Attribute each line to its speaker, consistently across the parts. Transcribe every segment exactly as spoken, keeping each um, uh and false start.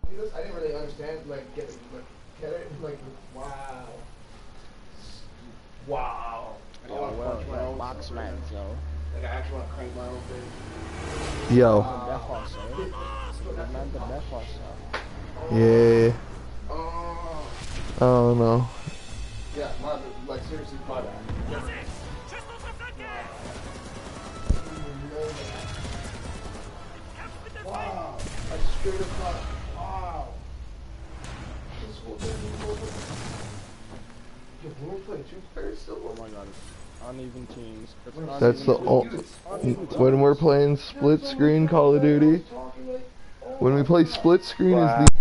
Speaker 1: I didn't really understand, like, get it, like, get it, like, wow. Wow.
Speaker 2: Yo, well, yo, box man, yo.
Speaker 1: Like, I actually want to crank my own thing.
Speaker 3: Yo.
Speaker 2: The death also. The man, the death also.
Speaker 3: Yeah.
Speaker 1: Oh.
Speaker 3: Oh no.
Speaker 1: Yeah, my, like, seriously, my bad. Wow. I straight up thought, wow. This whole thing is over. Yo, can we play two players still?
Speaker 2: Oh my god. Uneven teams.
Speaker 3: That's the o when we're playing split screen Call of Duty. When we play split screen is the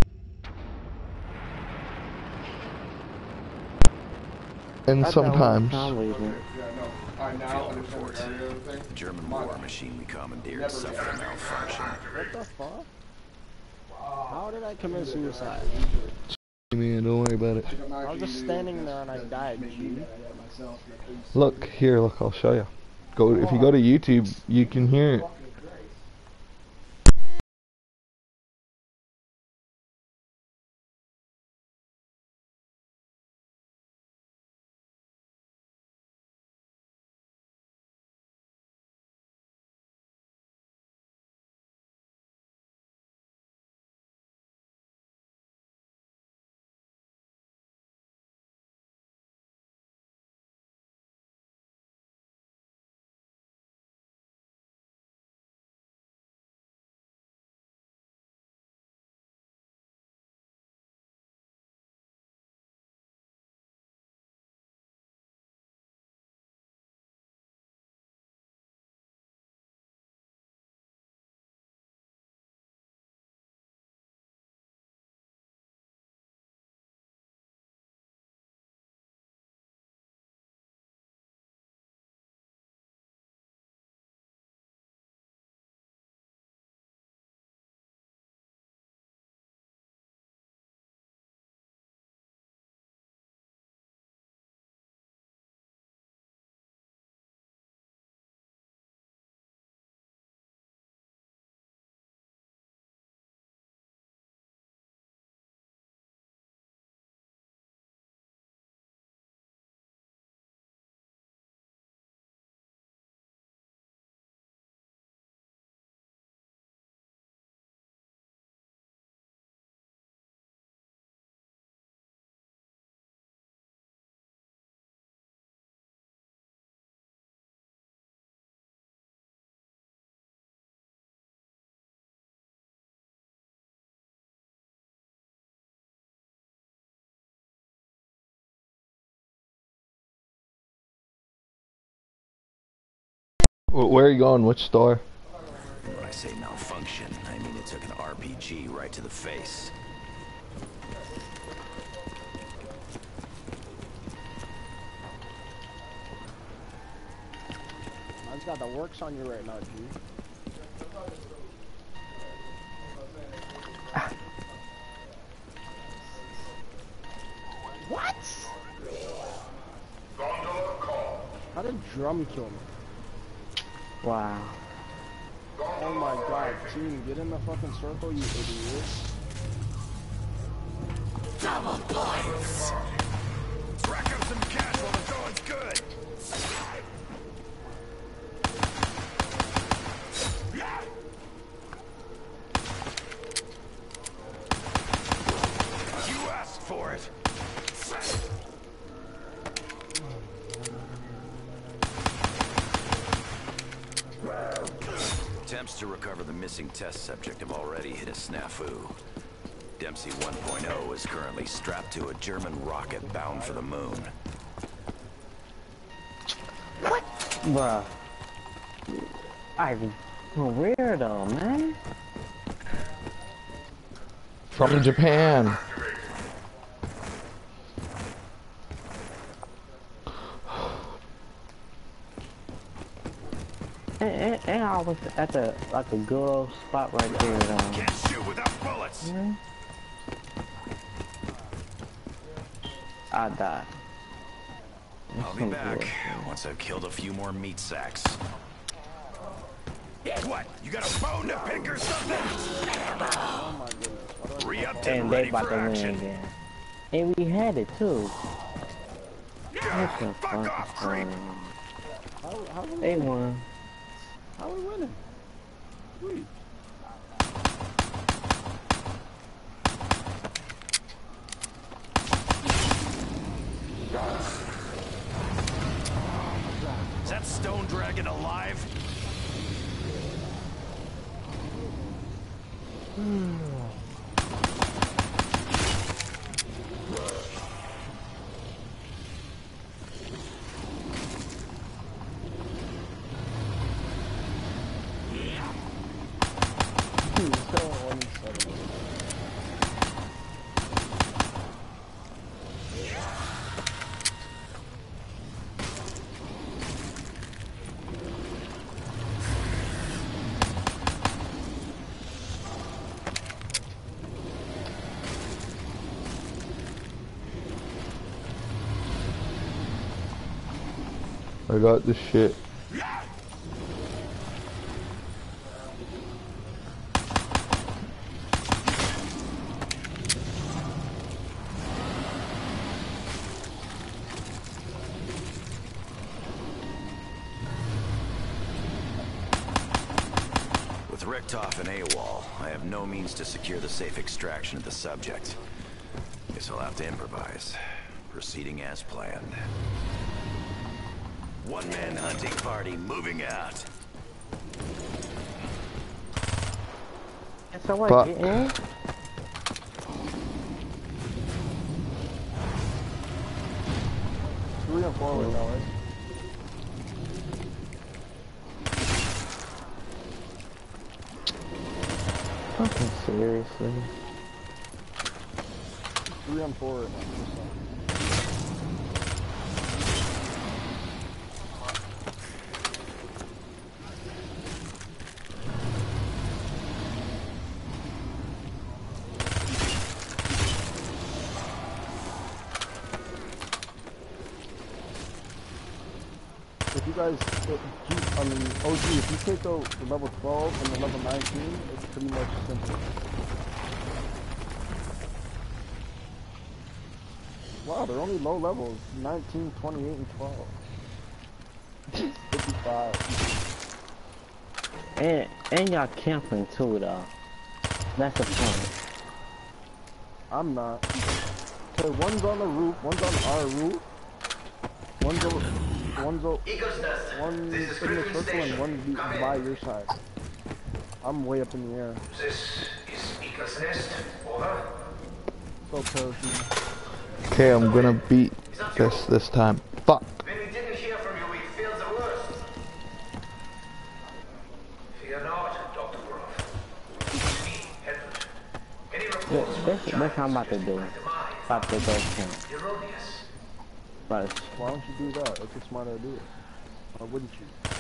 Speaker 3: and sometimes.
Speaker 4: The German war machine we commandeered suffered a malfunction.
Speaker 2: What the fuck? How did I commit suicide?
Speaker 3: Man, don't worry about it.
Speaker 2: I was just standing there and I died, G.
Speaker 3: Look, here, look, I'll show you. Go, if you go to YouTube, you can hear it. Where are you going? Which store?
Speaker 4: And when I say malfunction, I mean it took an R P G right to the face.
Speaker 2: I just got the works on you right now, G. What? How did Drum kill me?
Speaker 5: Wow.
Speaker 2: Oh my god, team, get in the fucking circle, you idiots.
Speaker 4: Double points! Rack up some cash while the going's good! You asked for it! Attempts to recover the missing test subject have already hit a snafu. Dempsey one point oh is currently strapped to a German rocket bound for the moon.
Speaker 5: What? Bruh. I'm a weirdo, man.
Speaker 3: From Japan.
Speaker 5: And, and I was at the like a good old spot right there. Um,
Speaker 4: Can't shoot without bullets.
Speaker 5: yeah. I died.
Speaker 4: I'll be back once I've killed a few more meat sacks. What? You got a bone to pick or something?
Speaker 2: Oh my goodness.
Speaker 4: Re-up
Speaker 5: And they about to win again. And we had it too. What the fuck is going on?
Speaker 2: How, how we
Speaker 5: They
Speaker 2: winning?
Speaker 5: won.
Speaker 2: How we winning? Sweet.
Speaker 4: Is that stone dragon alive?
Speaker 2: Dude, it's still one and seven.
Speaker 3: I got this shit.
Speaker 4: With Richtoff and AWOL, I have no means to secure the safe extraction of the subject. Guess I'll have to improvise. Proceeding as planned. One-man hunting party moving out.
Speaker 5: So what,
Speaker 3: Fuck.
Speaker 5: get in?
Speaker 2: Three and four right now, right?
Speaker 5: Fucking seriously.
Speaker 2: Three and four right now. If you guys, if you, I mean, O G, if you take the, the level twelve and the level nineteen, it's pretty much simple. Wow, they're only low levels, nineteen, twenty-eight, and twelve. fifty-five.
Speaker 5: And and y'all camping too though. That's the point.
Speaker 2: I'm not. Okay, one's on the roof, one's on our roof, one's over, one's over, one's in the circle, and one's be- by your side. I'm way up in the air.
Speaker 6: This is Eagle's Nest. Over.
Speaker 2: So parachuting.
Speaker 3: Okay, I'm gonna beat this this time. Fuck.
Speaker 6: When we didn't hear from you, we feared the worst. Fear not, Doctor Groff. It's me, Edward. Any reports
Speaker 5: This,
Speaker 6: from
Speaker 5: this,
Speaker 6: China
Speaker 5: this how I'm about to do.
Speaker 6: demise
Speaker 5: About to go camp.
Speaker 6: erroneous.
Speaker 5: But
Speaker 2: Why don't you do that? That's a smart idea. Why wouldn't you?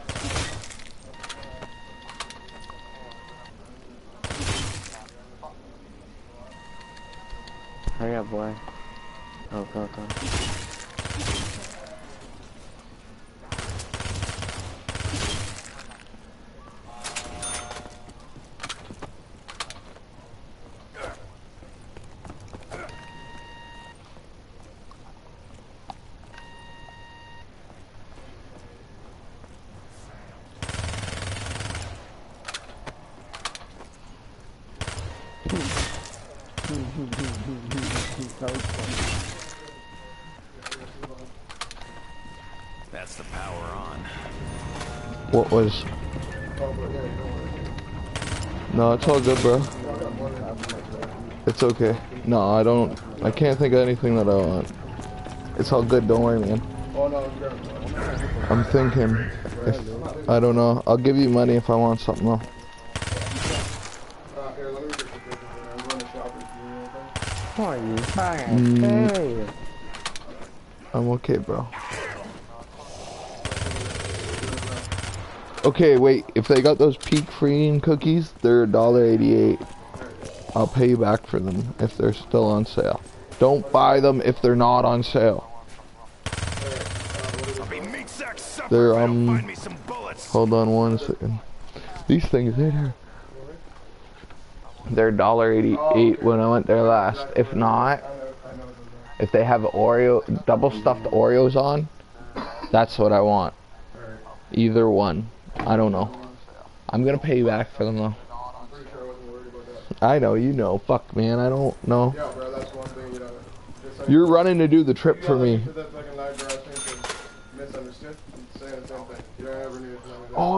Speaker 5: hurry up, boy. Oh, go, go.
Speaker 2: That was fun.
Speaker 4: That's the power on.
Speaker 3: What was? No, it's all good, bro. It's okay. No, I don't. I can't think of anything that I want. It's all good. Don't worry, man. I'm thinking. If I don't know, I'll give you money if I want something though.
Speaker 5: Who are you?
Speaker 3: Mm.
Speaker 5: Hey.
Speaker 3: I'm okay, bro. Okay, wait. If they got those peak freeing cookies, they're a dollar eighty-eight. I'll pay you back for them if they're still on sale. Don't buy them if they're not on sale. They're um. Hold on one second. These things, they're They're a dollar eighty-eight when I went there last. If not, if they have Oreo, double stuffed Oreos on, that's what I want. Either one. I don't know. I'm gonna pay you back for them though. I know, you know. Fuck, man. I don't know.
Speaker 1: Yeah, bro, that's one thing, you know. Just like
Speaker 3: You're running to do the trip for me.
Speaker 1: That fucking live garage thing for misunderstood. I'm saying the same thing. You don't ever need to tell me that.
Speaker 3: Oh,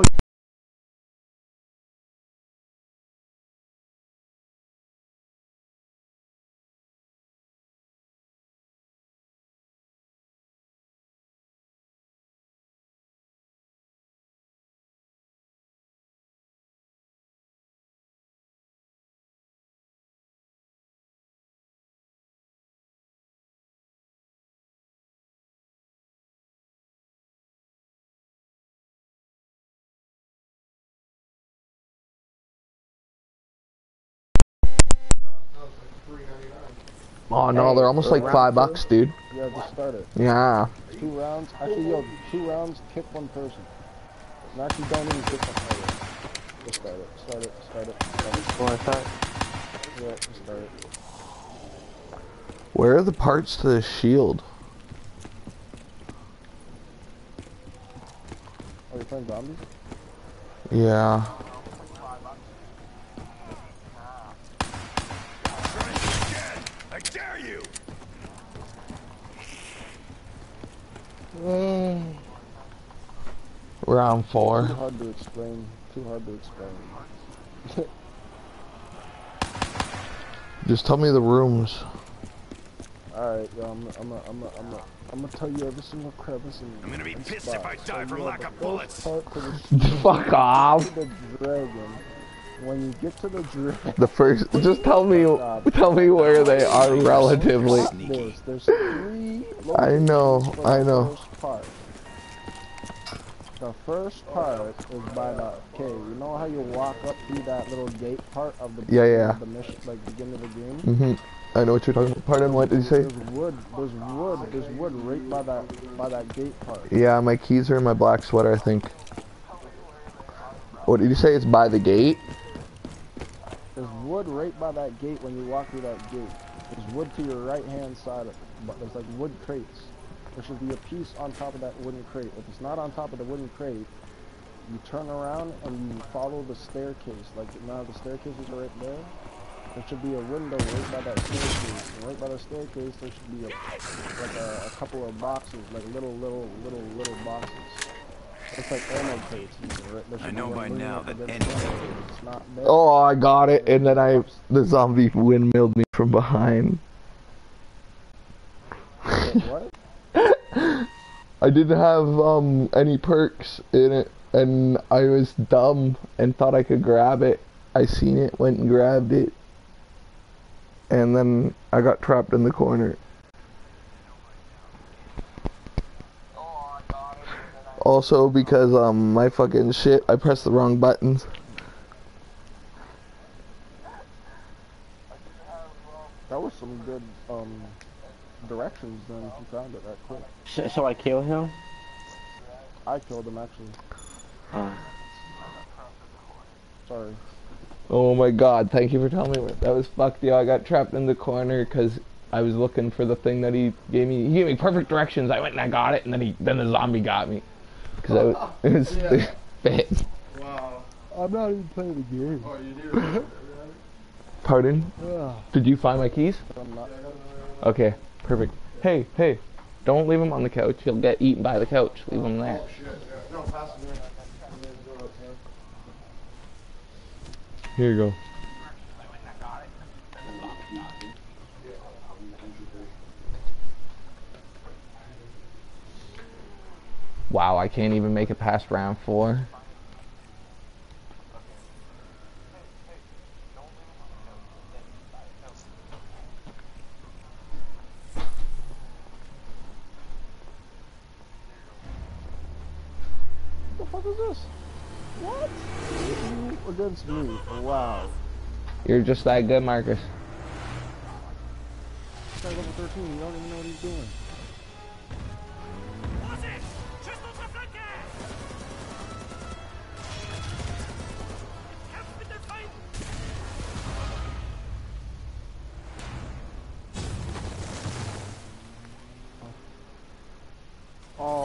Speaker 3: oh no, they're almost like five bucks, dude.
Speaker 2: Yeah, just start it.
Speaker 3: Yeah.
Speaker 2: Two rounds. Actually, yo, two rounds, kick one person. And actually, don't even kick one person. Just start it. Start it. Start it. Start it.
Speaker 5: Wanna start?
Speaker 2: Yeah, just start it.
Speaker 3: Where are the parts to the shield?
Speaker 2: Are you playing zombies?
Speaker 3: Yeah.
Speaker 4: I dare you!
Speaker 3: Mm. Round four.
Speaker 2: Too hard to explain. Too hard to explain.
Speaker 3: Just tell me the rooms.
Speaker 2: Alright, yo, I'm I'm I'm I'm I'm I'm gonna tell you every single crevice and
Speaker 4: I'm gonna be
Speaker 2: and
Speaker 4: pissed
Speaker 2: spot.
Speaker 4: if I die
Speaker 2: So,
Speaker 4: from
Speaker 2: yo,
Speaker 4: lack
Speaker 2: the
Speaker 4: of
Speaker 2: first
Speaker 4: bullets.
Speaker 2: part to the
Speaker 3: Fuck off.
Speaker 2: the dragon. When you get to the dragon,
Speaker 3: The first, just tell me, tell me where they are relatively.
Speaker 2: there's, there's three.
Speaker 3: I know,
Speaker 2: locations for
Speaker 3: I
Speaker 2: the
Speaker 3: know.
Speaker 2: First part. The first part is by the okay. You know how you walk up through that little gate part of the
Speaker 3: Yeah, yeah.
Speaker 2: of the mission, like beginning of the game.
Speaker 3: Mhm. I know what you're talking about. Pardon, what did you say?
Speaker 2: There's wood. There's wood. There's wood right by that by that gate part.
Speaker 3: Yeah, my keys are in my black sweater, I think. What did you say? It's by the gate?
Speaker 2: There's wood right by that gate when you walk through that gate. There's wood to your right hand side, of, but there's like wood crates. There should be a piece on top of that wooden crate. If it's not on top of the wooden crate, you turn around and you follow the staircase. Like now the staircases are right there. There should be a window right by that staircase. And right by the staircase there should be a like a, a couple of boxes, like little little little little boxes. It's like ammo crates. Right? There should
Speaker 4: I
Speaker 2: be
Speaker 4: know
Speaker 2: one
Speaker 4: by
Speaker 2: leaning
Speaker 4: now
Speaker 2: up
Speaker 4: that
Speaker 2: against
Speaker 4: any-
Speaker 2: the wall. It's not there.
Speaker 3: Oh, I got it, and then I, the zombie windmilled me from behind.
Speaker 2: What?
Speaker 3: I didn't have um any perks in it, and I was dumb and thought I could grab it. I seen it, went and grabbed it, and then I got trapped in the corner. Also because um my fucking shit, I pressed the wrong buttons.
Speaker 2: That was some good um directions then if you found it that quick.
Speaker 5: So, so I kill him?
Speaker 2: I killed him actually.
Speaker 5: Uh,
Speaker 2: Sorry.
Speaker 3: Oh my god, thank you for telling me what that was fucked, yo. I got trapped in the corner because I was looking for the thing that he gave me. He gave me perfect directions. I went and I got it, and then he then the zombie got me. Cause I was, it was
Speaker 1: Yeah.
Speaker 3: fit.
Speaker 1: Wow.
Speaker 2: I'm not even playing the game.
Speaker 1: Oh, you do?
Speaker 3: Pardon?
Speaker 2: Yeah.
Speaker 3: Did you find my keys?
Speaker 2: I'm not.
Speaker 3: Okay, perfect. Hey, hey, don't leave him on the couch. He'll get eaten by the couch. Leave him there.
Speaker 1: Oh, shit. Yeah. No, pass it in.
Speaker 3: Here you go. Wow, I can't even make it past round four.
Speaker 2: What the fuck is this? What? You against me? Wow.
Speaker 3: You're just that good, Marcus.
Speaker 2: This guy's level thirteen. You don't even know what he's doing.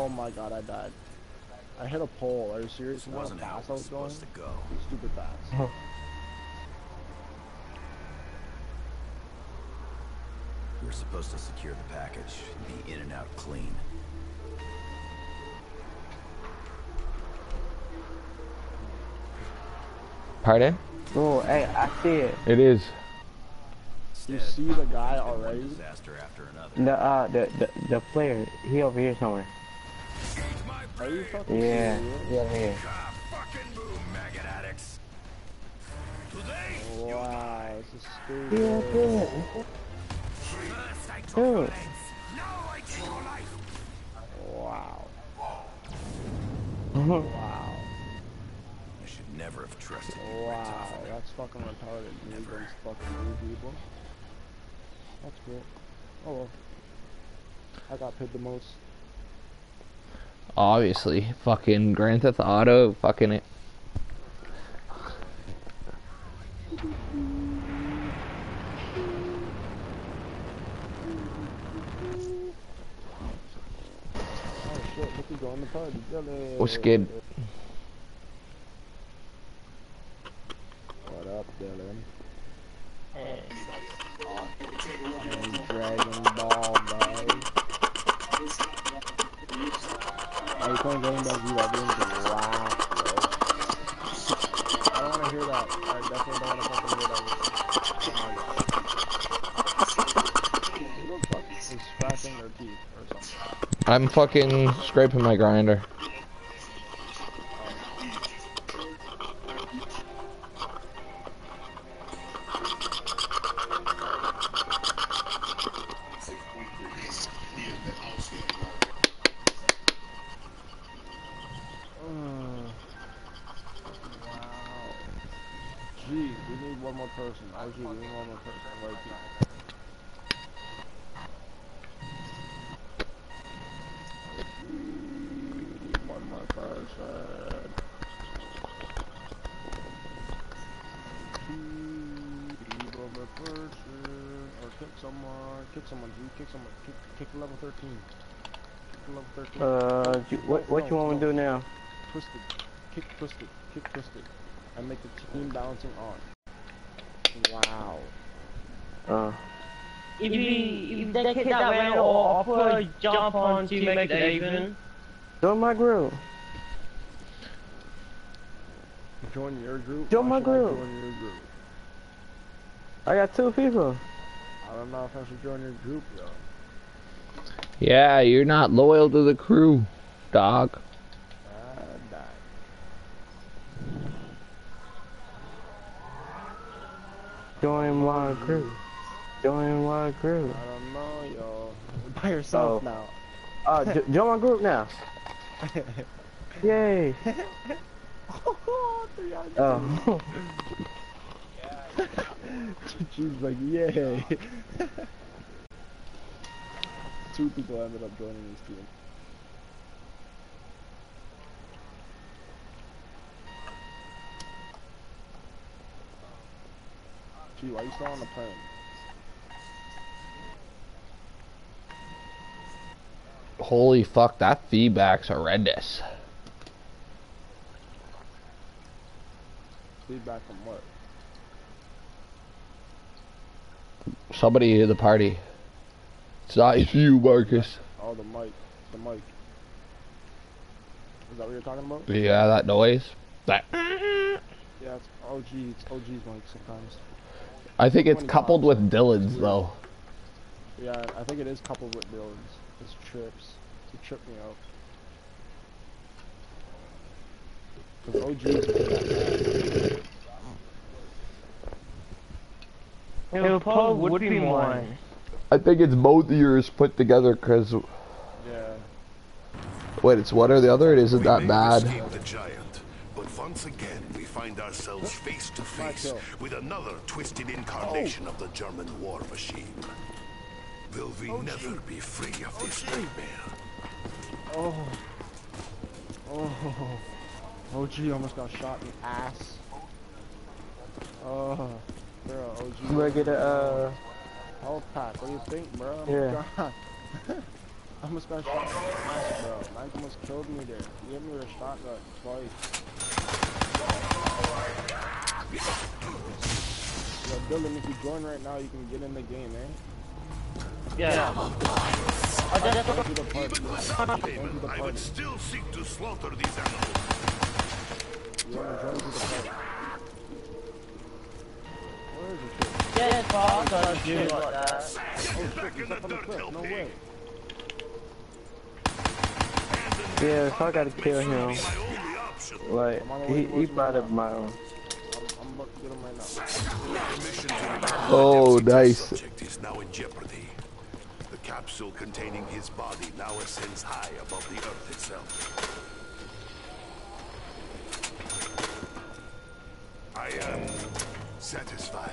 Speaker 2: Oh my god, I died. I hit a pole. Are you serious?
Speaker 4: This
Speaker 2: You know how
Speaker 4: wasn't how it
Speaker 2: fast I
Speaker 4: was
Speaker 2: was going?
Speaker 4: supposed to go.
Speaker 2: Stupid fast.
Speaker 4: We're supposed to secure the package, be in and out clean.
Speaker 3: Pardon?
Speaker 5: Oh, hey, I see it.
Speaker 3: It is.
Speaker 2: You see the guy already?
Speaker 4: Disaster after another.
Speaker 5: The uh, the the, the player, he over here somewhere.
Speaker 2: Are you fucking
Speaker 5: Yeah,
Speaker 2: serious?
Speaker 5: yeah, here.
Speaker 4: Ah, fucking move, maggot addicts. Today,
Speaker 2: Wow, this is
Speaker 5: Yeah,
Speaker 2: stupid.
Speaker 5: good.
Speaker 4: first I took
Speaker 5: Dude.
Speaker 4: your legs, now I take your life.
Speaker 2: Wow.
Speaker 5: Mhm.
Speaker 2: Wow.
Speaker 4: I should never have trusted you.
Speaker 2: Wow. That's fucking retarded. Me against fucking new people. That's cool. Oh well. I got paid the most.
Speaker 3: Obviously. Fucking Grand Theft Auto. Fucking it.
Speaker 2: Oh shit, look who's going to party. Jelly.
Speaker 3: What's good?
Speaker 2: What up, Dylan? And Dragon Ball, guys. Are you playing Dragon Ball Z? That game's whack, bro. I don't want to hear that. I definitely don't want to fucking hear that. Oh my god. Who the fuck is scratching their teeth or something?
Speaker 3: I'm fucking scraping my grinder.
Speaker 2: Gee, we need one more person. O G, we need one more person. Right here. One more person. Need one more person. Or kick someone. Kick someone, G. Kick someone. Kick, kick level thirteen. Kick level thirteen.
Speaker 5: Uh, you, what what you want me to do now?
Speaker 2: Twisted. Kick twisted. Kick twisted. And make the team balancing on. Wow.
Speaker 5: Uh,
Speaker 7: If you if they kick that way, or I'll put a jump on to make it even.
Speaker 5: join my group.
Speaker 2: Join your group?
Speaker 5: Join
Speaker 2: Why
Speaker 5: my
Speaker 2: should I
Speaker 5: group.
Speaker 2: Join your group.
Speaker 5: I got two people.
Speaker 2: I don't know if I should join your group though.
Speaker 3: Yeah, you're not loyal to the crew, dog.
Speaker 2: I died.
Speaker 5: Join my group. Join my group.
Speaker 2: I don't know, yo. You're by yourself
Speaker 5: Oh.
Speaker 2: now.
Speaker 5: Uh, jo join my group now. Yay. Oh.
Speaker 2: She's like, yay. Two people ended up joining this team. Gee, why are you still on the plane?
Speaker 3: Holy fuck, that feedback's horrendous.
Speaker 2: Feedback from what?
Speaker 3: Somebody at the party. It's not you, Marcus.
Speaker 2: Oh, the mic. The mic. Is that what you're talking about?
Speaker 3: Yeah, that noise. That.
Speaker 2: Yeah, it's O G. It's O G's mic sometimes.
Speaker 3: I think it's coupled with Dylan's though.
Speaker 2: Yeah, I think it is coupled with Dylan's. It's trips. It tripped me out. Because O G's mic.
Speaker 7: It would probably would be mine.
Speaker 3: I think it's both of yours put together, cause.
Speaker 2: Yeah.
Speaker 3: Wait, it's one or the other? It isn't that
Speaker 8: We may
Speaker 3: bad.
Speaker 8: have escaped the giant, but once again we find ourselves face to face with another twisted incarnation of the German war machine. Will we never be free of this nightmare?
Speaker 2: Oh. Oh. O G almost got shot in the ass. Oh. Bro, O G.
Speaker 5: We're gonna uh.
Speaker 2: Health pack. What do you think, bro?
Speaker 5: Yeah.
Speaker 2: God. I almost got shot twice, bro. Mike almost killed me there. He hit me with a shotgun twice. Yo, Dylan, if you join right now, you can get in the game, eh?
Speaker 7: Yeah. I just
Speaker 2: Don't do the part.
Speaker 8: Even without
Speaker 2: Don't do
Speaker 8: payment,
Speaker 2: the
Speaker 8: I
Speaker 2: party.
Speaker 8: would still seek to slaughter these animals.
Speaker 2: You wanna join to the party? Where is the kid?
Speaker 7: Yes, Bob, don't do like that.
Speaker 2: Oh shit, he's up on the cliff. No way.
Speaker 5: Yeah, if I gotta kill him,
Speaker 8: My only option.
Speaker 5: like, he, he might have my own.
Speaker 2: I'm, I'm about to get him right now.
Speaker 8: Permission to
Speaker 3: Oh,
Speaker 8: remove the
Speaker 3: nice.
Speaker 8: subject is now in jeopardy. The capsule containing his body now ascends high above the earth itself. I am satisfied.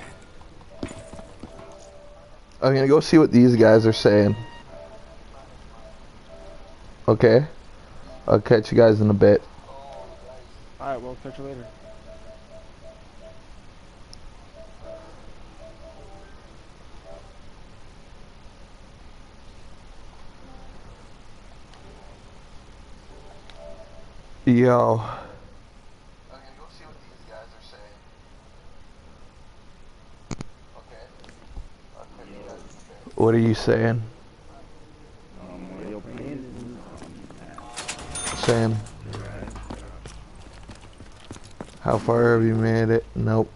Speaker 3: I'm gonna go see what these guys are saying. Okay? I'll catch you guys in a bit.
Speaker 2: Alright, well, catch you later.
Speaker 3: Yo. What are you saying? Sam. How far have you made it? Nope.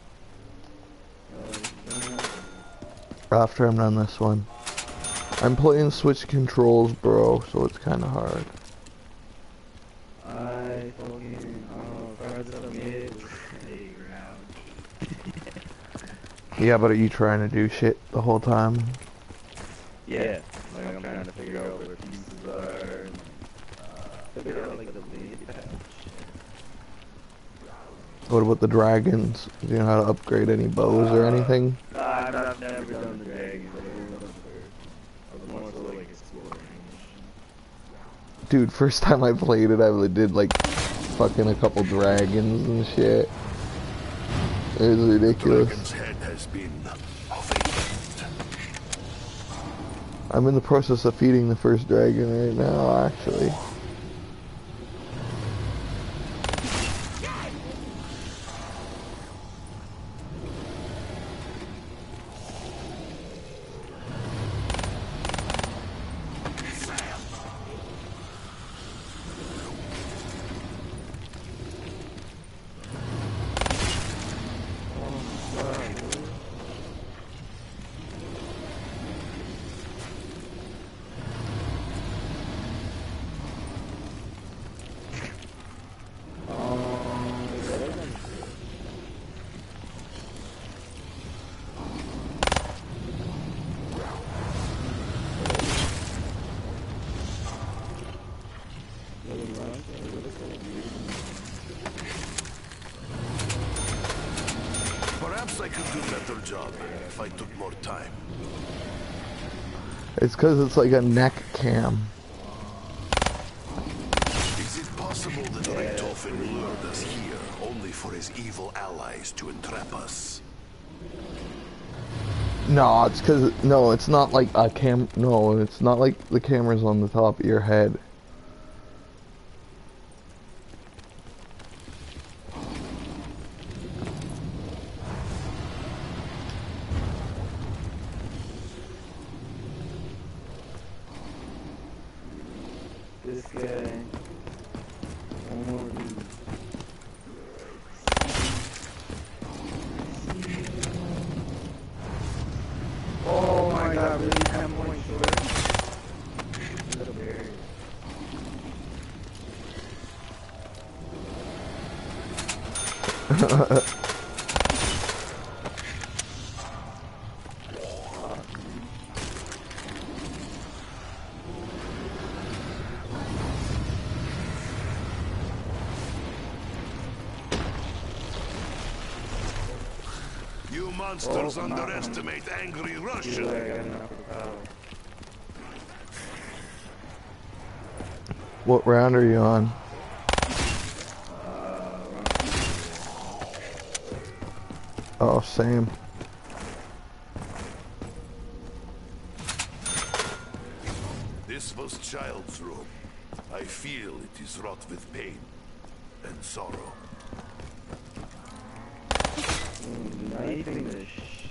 Speaker 3: After I'm done this one. I'm playing Switch controls, bro, so it's kind of hard.
Speaker 5: I fucking, oh, cards up mid, playground.
Speaker 3: Yeah, but are you trying to do shit the whole time?
Speaker 5: Yeah, like I'm trying to figure out where pieces are, and, uh, figure out like the lead patch.
Speaker 3: What about the dragons? Do you know how to upgrade any bows or anything?
Speaker 5: Uh, I've, I've never done the dragons, I was more so like exploring.
Speaker 3: Dude, first time I played it, I did like fucking a couple dragons and shit. It was ridiculous.
Speaker 8: Dragon's head has been awakened.
Speaker 3: I'm in the process of feeding the first dragon right now, actually.
Speaker 8: Perhaps I could do a better job if I took more time.
Speaker 3: It's because it's like a neck cam.
Speaker 8: Is it possible that Richtofen lured us here only for his evil allies to entrap us?
Speaker 3: No, it's because, no, it's not like a cam, no, it's not like the camera's on the top of your head.
Speaker 5: This guy. One more dude. Oh my god, really ten points short. Little berry.
Speaker 8: You monsters underestimate angry Russians.
Speaker 3: What round are you on? Oh, same.
Speaker 8: This This was child's room. I feel it is wrought with pain and sorrow.
Speaker 5: Knifing the sh...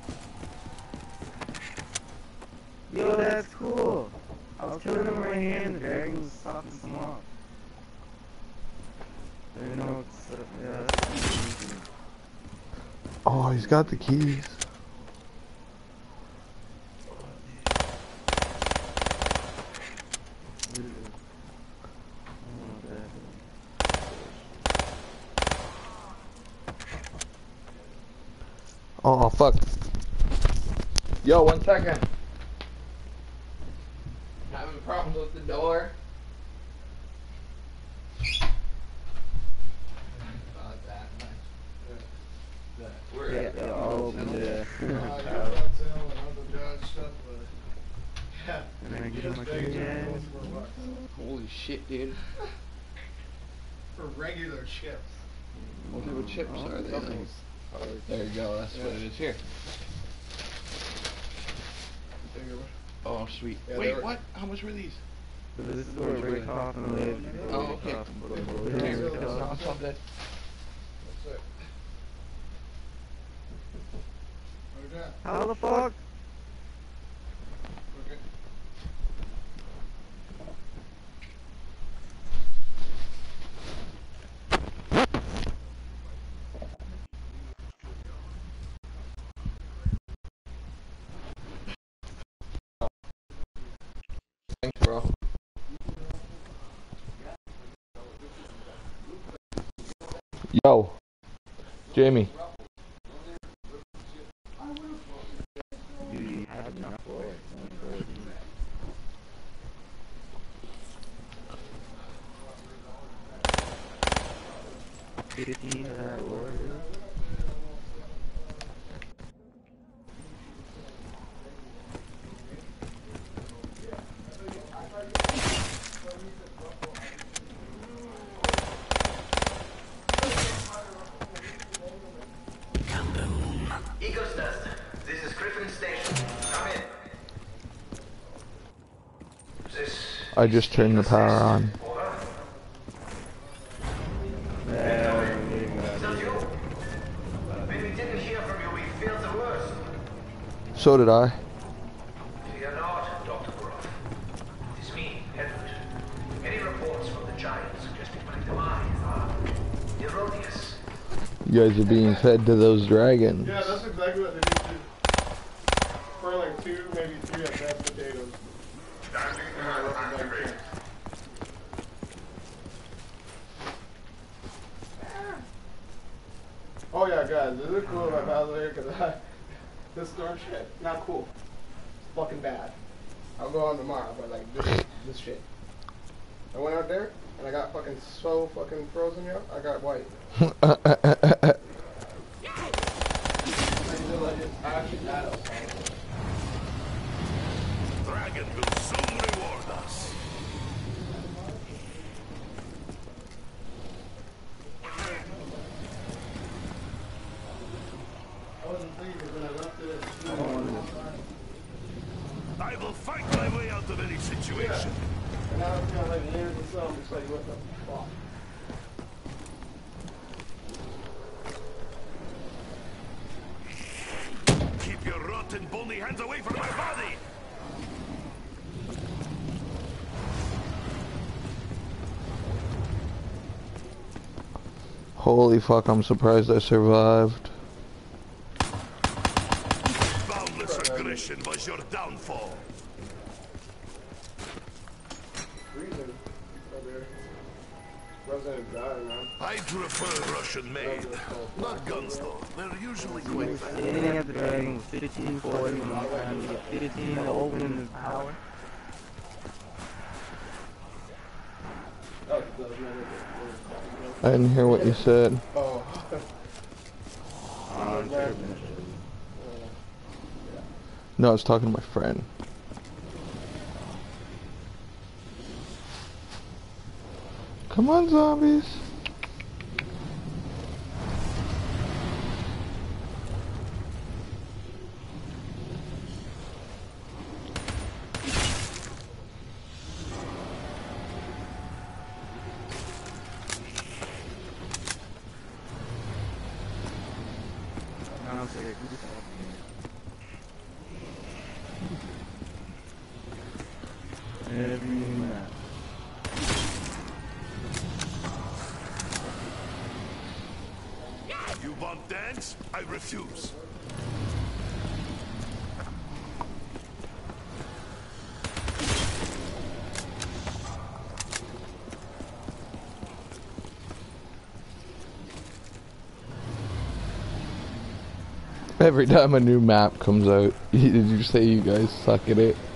Speaker 5: Yo, that's cool. I was killing him with my hand, the dragon was stopping him off. I know it's, uh, yeah, that's amazing.
Speaker 3: Oh, he's got the keys. Oh, fuck. Yo, one second. Having problems with the door. About that much. We're
Speaker 5: Yeah, yeah, all open there. Can I get my key?
Speaker 3: Holy shit, dude.
Speaker 1: For regular chips.
Speaker 3: What type of chips are they? Like? There you go, that's yeah. What it is here. Oh, sweet. Yeah, wait, what? How much were these?
Speaker 5: This is where we break off and live.
Speaker 3: Oh, okay. Here, no, it's all dead.
Speaker 1: That's it. Okay.
Speaker 5: How the fuck?
Speaker 1: Okay.
Speaker 3: Thanks, bro. Yo, Jamie.
Speaker 5: You have enough for it. Fifteen of that word.
Speaker 6: Eagle's Nest, this is Griffin Station. Come in. This
Speaker 3: I just turned the power on.
Speaker 6: When we didn't hear from you, we feared the worst.
Speaker 3: So did I.
Speaker 6: Fear not, Doctor Groff. It is me, Edward. Any reports from the Giants suggesting my demise are erroneous.
Speaker 3: You guys are being fed to those dragons.
Speaker 1: Yeah, that's exactly what they need to do. For like two, maybe three at mashed potatoes. Oh yeah, guys, this is cool if I was there because I, this storm shit, not cool. It's fucking bad. I'll go on tomorrow, but like this, this shit. I went out there and I got fucking so fucking frozen, yo. I got white.
Speaker 8: Dragon will soon reward us.
Speaker 1: I wasn't thinking because when I left it,
Speaker 8: I will fight my way out of any situation.
Speaker 1: and now it's kind of like years and so I'm just like, what the fuck?
Speaker 8: Keep your rotten, bony hands away from my body!
Speaker 3: Holy fuck, I'm surprised I survived.
Speaker 8: Boundless aggression was your downfall.
Speaker 1: Reason. Resident dying, man.
Speaker 8: I prefer Russian made. Not guns though. They're usually quite fast.
Speaker 5: They didn't have the dragon with fifteen forty and I'm trying to get fifteen to open the power.
Speaker 1: Oh, it doesn't matter.
Speaker 3: I didn't hear what you said.
Speaker 1: Oh.
Speaker 3: No, I was talking to my friend. Come on, zombies.
Speaker 2: downstairs. Every map.
Speaker 8: You want dance? I refuse.
Speaker 3: Every time a new map comes out, did you say you guys suck at it?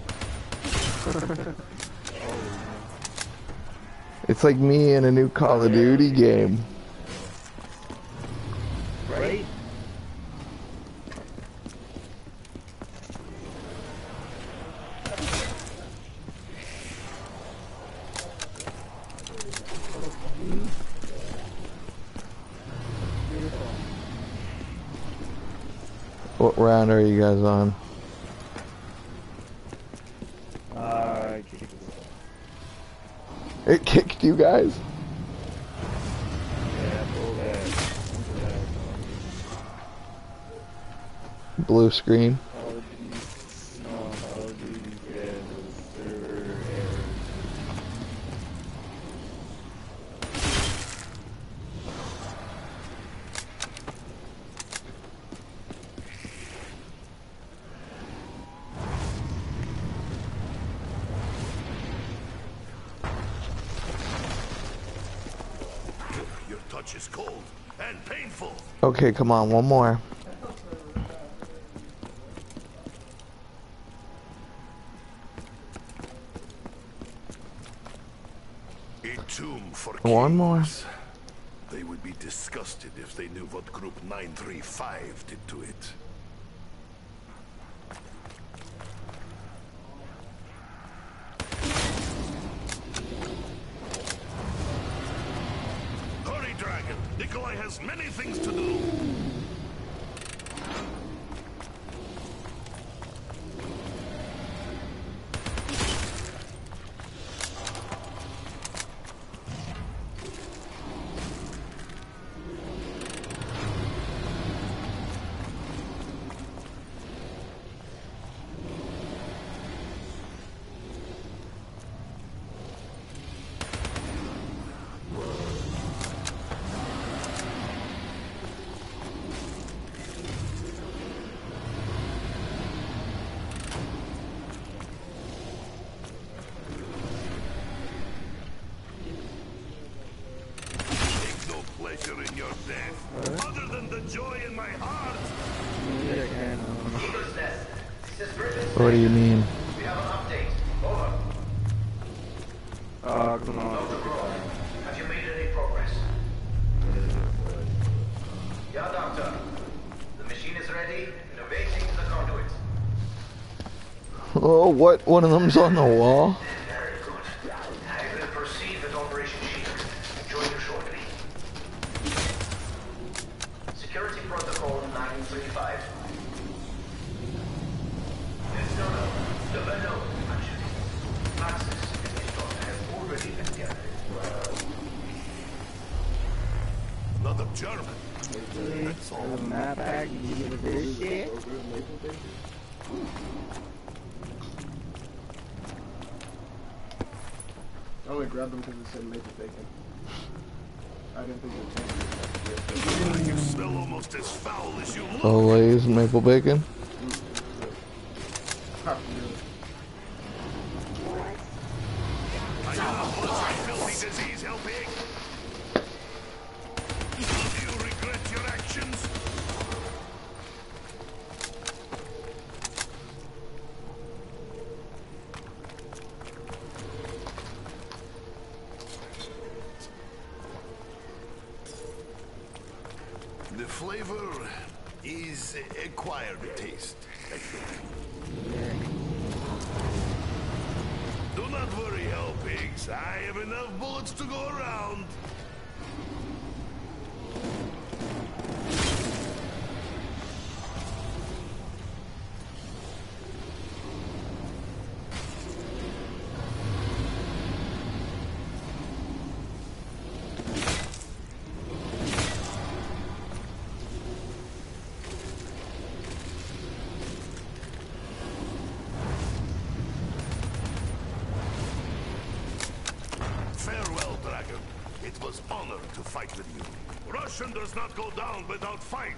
Speaker 3: It's like me in a new Call of Duty game.
Speaker 2: Right?
Speaker 3: What round are you guys on?
Speaker 2: Uh,
Speaker 3: It kicked you guys? Blue screen.
Speaker 8: Your touch is cold and painful.
Speaker 3: Okay, come on, one more.
Speaker 8: A tomb for
Speaker 3: One more.
Speaker 8: kings. They would be disgusted if they knew what Group nine three five did to it. Hurry, Dragon! Nikolai has many things to do. Take no pleasure in your death, other than the joy in my heart.
Speaker 6: Eagle's Nest. This is Griffin.
Speaker 3: What do you mean?
Speaker 6: We have an update. Over.
Speaker 2: Oh, come on.
Speaker 6: Doctor Groff, have you made any progress? Yeah, Doctor. The machine is ready, innovating the conduit.
Speaker 3: Oh, what? One of them's on the wall?
Speaker 6: Very good. I will proceed with Operation Shield. Join you shortly. Security Protocol nine three five. It's no, no. No, no, no, actually. Access to this doctor has already been gathered.
Speaker 8: Another German. That's all.
Speaker 2: Map back, you give it this shit.
Speaker 1: I only grabbed them because it said maple bacon. I didn't think it would change.
Speaker 8: You smell almost as foul as you look.
Speaker 3: Olays and maple bacon?
Speaker 1: Ah,
Speaker 8: I know what's a filthy disease, helping. Do you regret your actions? The flavor is acquired taste, I think. Do not worry, hell pigs. I have enough bullets to go around. honor to fight with you. Russian does not go down without fight.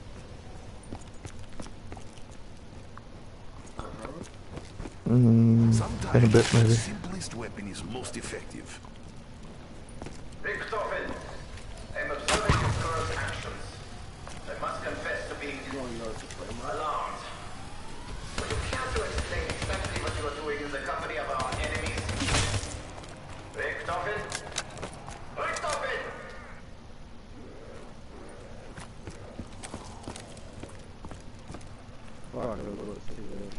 Speaker 3: Mm, in a bit, maybe.
Speaker 8: The simplest weapon is most effective.
Speaker 6: Richtofen, I'm observing your current actions. I must confess to being alarmed. Would you care to explain exactly what you are doing in the company of our enemies? Richtofen? Richtofen!
Speaker 2: Fuck, let's see this.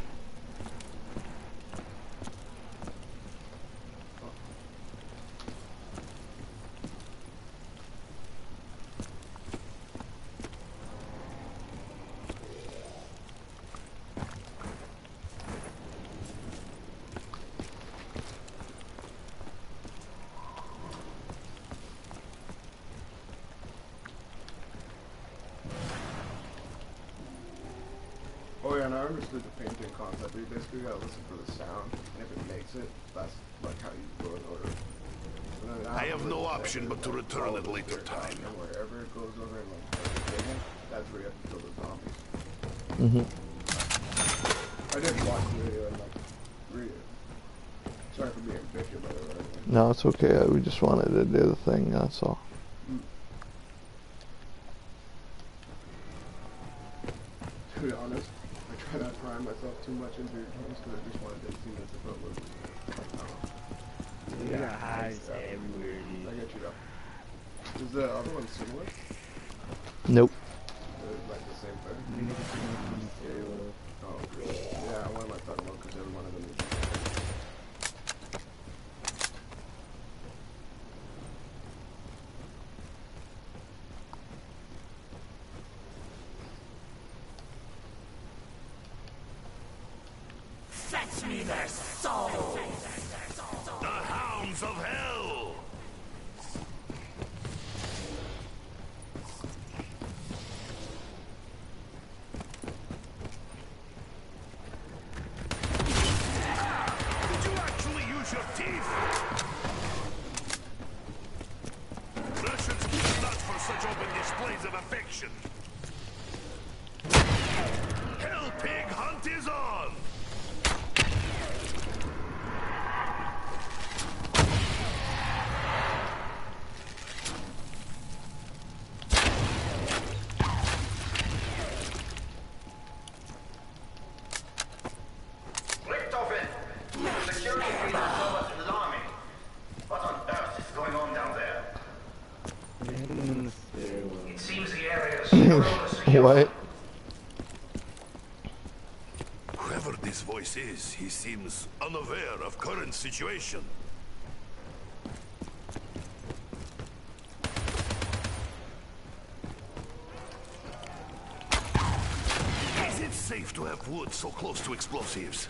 Speaker 1: Oh yeah, and I understood the painting concept. You basically gotta listen for the sound, and if it makes it, that's like how you go in order. And then
Speaker 8: I have no
Speaker 1: afterwards,
Speaker 8: option
Speaker 1: then
Speaker 8: but to
Speaker 1: like,
Speaker 8: return
Speaker 1: follow
Speaker 8: at a later
Speaker 1: the
Speaker 8: time.
Speaker 1: And wherever it goes over and like starts digging, that's where you have to kill the zombies.
Speaker 3: Mhm.
Speaker 1: I didn't watch the video and like read it. Sorry for being bitchy about it. Right?
Speaker 3: No, it's okay. We just wanted to do the thing. That's all.
Speaker 1: To be honest, I try not to pry myself too much into games because I just wanted to see this if it was.
Speaker 2: You got highs everywhere, dude.
Speaker 1: I get you though. Is the other one similar?
Speaker 3: Nope.
Speaker 1: They're like the same thing? Yeah. Oh, good. Yeah, what am I talking about? Because every one of them is.
Speaker 8: Fetch me their souls! The hounds of hell! Did you actually use your teeth? Russians care not for such open displays of affection. Hell pig hunt is on!
Speaker 6: Richtofen! The security feed is so much alarming. What on earth is going on down there? It seems the area is no longer secure.
Speaker 3: What?
Speaker 8: Whoever this voice is, he seems unaware of current situation. Is it safe to have wood so close to explosives?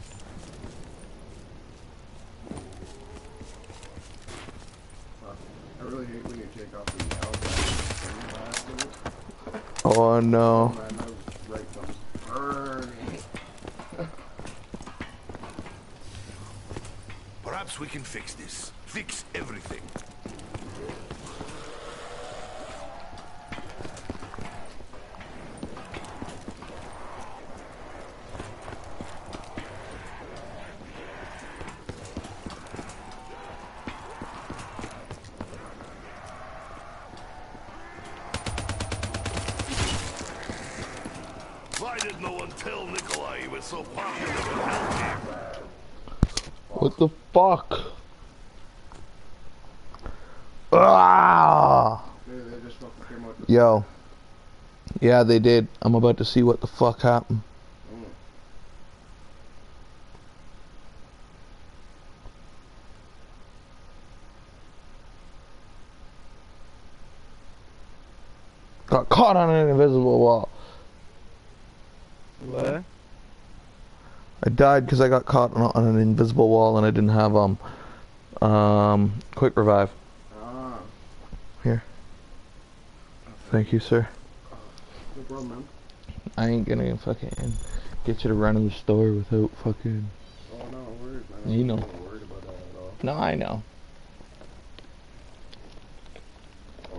Speaker 1: I really hate when you take off the alcohol after it.
Speaker 3: Oh no.
Speaker 1: Man, my right thumb's burning.
Speaker 8: Perhaps we can fix this. Fix everything. Why did no one tell Nikolai he was so popular with Hellking?
Speaker 3: What the fuck? Ah!
Speaker 1: They, they just fucking came out.
Speaker 3: Yo. Yeah, they did. I'm about to see what the fuck happened.
Speaker 1: Mm.
Speaker 3: Got caught on an invisible wall.
Speaker 2: What?
Speaker 3: I died because I got caught on, on an invisible wall and I didn't have um um quick revive.
Speaker 1: Ah.
Speaker 3: Here. Thank you, sir.
Speaker 1: No problem, man.
Speaker 3: I ain't gonna fucking get you to run in the store without fucking.
Speaker 1: Oh, no worries, man.
Speaker 3: You know.
Speaker 1: I'm not worried about that at all.
Speaker 3: No, I know.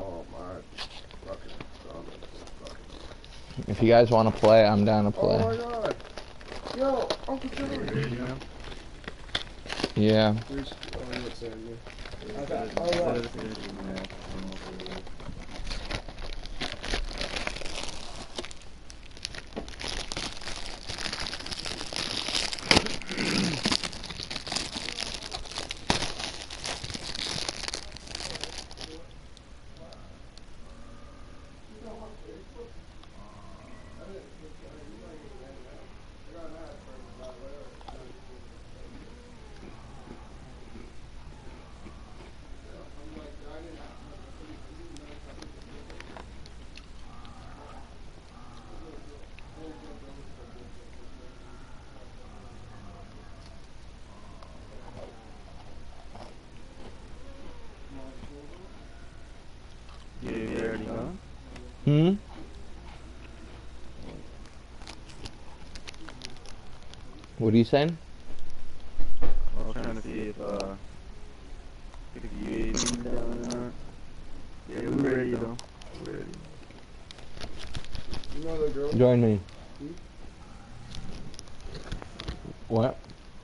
Speaker 3: If you guys want to play, I'm down to play.
Speaker 1: Oh my god. Yo, Uncle Joey.
Speaker 3: Yeah.
Speaker 1: Here's, oh, what's there, yeah. Okay. Oh, wow.
Speaker 3: Hmm? What are you saying?
Speaker 9: I was trying to see if, uh, if you even down or not. Yeah, we're ready though. We're ready.
Speaker 1: You know the girl?
Speaker 3: Join me.
Speaker 1: Hmm?
Speaker 3: What?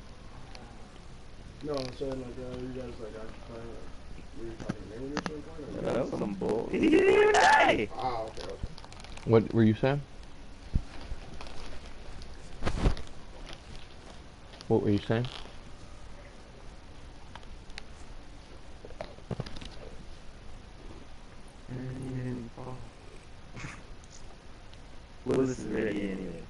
Speaker 1: No, I'm saying like, uh, you guys like actually playing, like, were you talking to me when you were playing? Or
Speaker 9: Yeah, that was some bull. He didn't even die!
Speaker 1: Ah, okay, okay.
Speaker 3: What were you saying? What were you saying?
Speaker 9: Willis is ready anyway.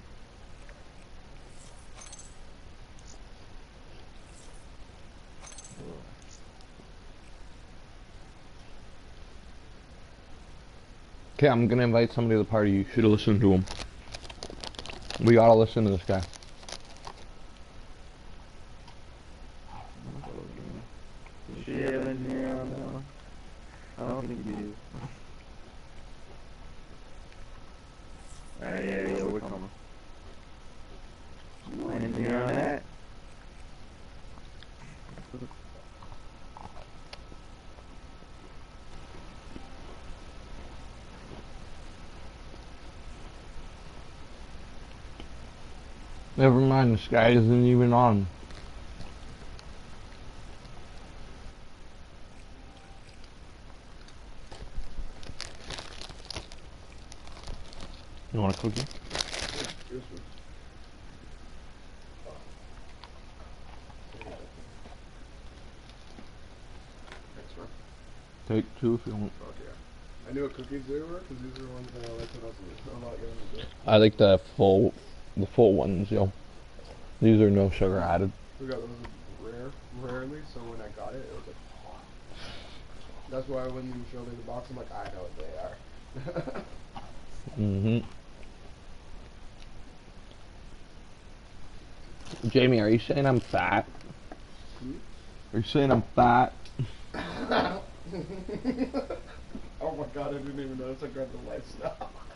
Speaker 3: Okay, I'm gonna invite somebody to the party. You should have listened to him. We gotta listen to this guy.
Speaker 9: Is she having here on that one? I don't think you do. Alright, yeah, yeah, we're coming. Anything here on that?
Speaker 3: Never mind, this guy isn't even on. You want a cookie?
Speaker 1: Yes, sir. Thanks, man.
Speaker 3: Take two if you want.
Speaker 1: Fuck yeah. I knew what cookies they were, because these are the ones that I like when I was a lot younger.
Speaker 3: I like the full, the full ones, yo. These are no sugar added.
Speaker 1: We got those rare, rarely, so when I got it, it was like, that's why when you showed me the box, I'm like, I know what they are.
Speaker 3: Mm-hmm. Jamie, are you saying I'm fat?
Speaker 1: Hmm?
Speaker 3: Are you saying I'm fat?
Speaker 1: Oh my god, I didn't even notice I grabbed the lights now.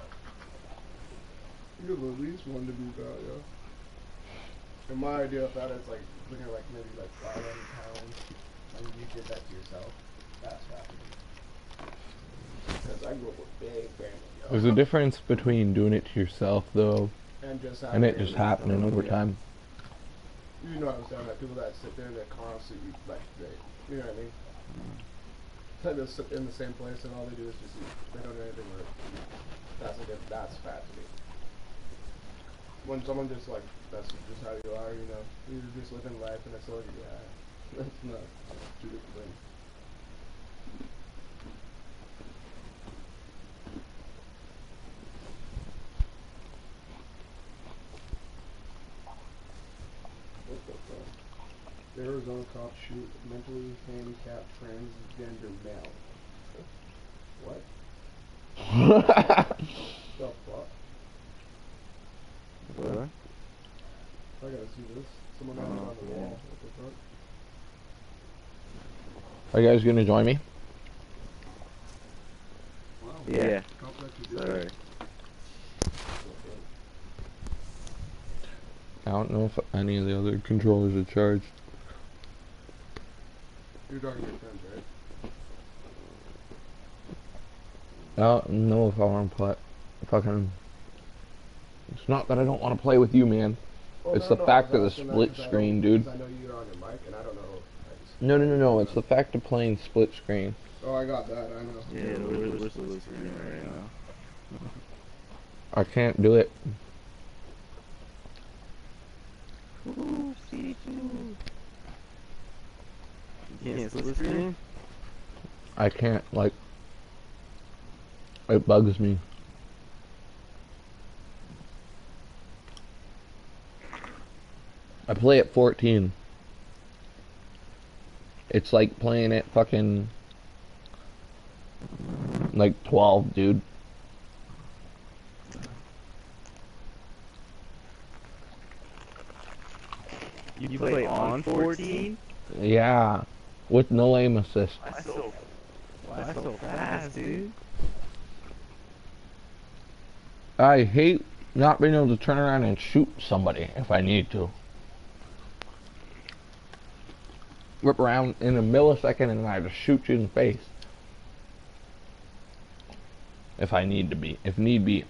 Speaker 1: You're the least one to be fat, yeah. And my idea of that is like, looking at like maybe like five hundred pounds, and you did that to yourself. That's fat to me. Because I grew up with big family, yo.
Speaker 3: There's a difference between doing it to yourself, though,
Speaker 1: And just
Speaker 3: and it just happening over time.
Speaker 1: You know what I'm saying? Like people that sit there that constantly eat like they, you know what I mean? They just sit in the same place and all they do is just eat. They don't do anything with it. That's a diff- that's fat to me. When someone just like that's just how you are, you know, you're just living life and it's like yeah, that's not two different things. What the fuck? The Arizona cops shoot mentally handicapped transgender male. What? The fuck?
Speaker 9: What?
Speaker 1: I gotta see this. Someone got it on the wall. What the fuck?
Speaker 3: Are you guys gonna join me?
Speaker 1: Wow.
Speaker 9: Yeah.
Speaker 1: Cops actually did
Speaker 9: Sorry.
Speaker 1: that.
Speaker 3: I don't know if any of the other controllers are charged.
Speaker 1: You're talking to your friends, right?
Speaker 3: I don't know if I want to play fucking It's not that I don't want to play with you, man.
Speaker 1: Well,
Speaker 3: It's
Speaker 1: no,
Speaker 3: the
Speaker 1: no,
Speaker 3: fact
Speaker 1: I
Speaker 3: of the
Speaker 1: was asking that
Speaker 3: split
Speaker 1: 'cause I
Speaker 3: screen,
Speaker 1: don't-
Speaker 3: dude.
Speaker 1: 'cause I know you're on your mic, and I don't know. I just...
Speaker 3: No, no, no, no. It's the fact of playing split screen.
Speaker 1: Oh, I got that. I know.
Speaker 9: Yeah, we're, we're still listening right now.
Speaker 3: I can't do it.
Speaker 9: Ooh, see you. You can't split screen?
Speaker 3: I can't, like, it bugs me. I play at fourteen. It's like playing at fucking, like, twelve, dude.
Speaker 9: You play on fourteen?
Speaker 3: Yeah, with no aim assist.
Speaker 9: That's so, that's so fast, dude.
Speaker 3: I hate not being able to turn around and shoot somebody if I need to. Whip around in a millisecond and I just shoot you in the face. If I need to be, if need be.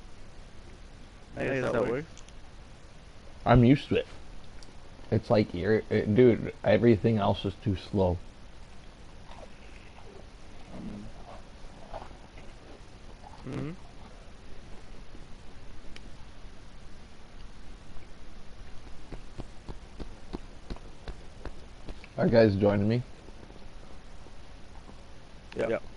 Speaker 9: I guess that works.
Speaker 3: I'm used to it. It's like, you're, it, dude, everything else is too slow.
Speaker 9: Mm-hmm.
Speaker 3: Are you guys joining me?
Speaker 9: Yep. Yep.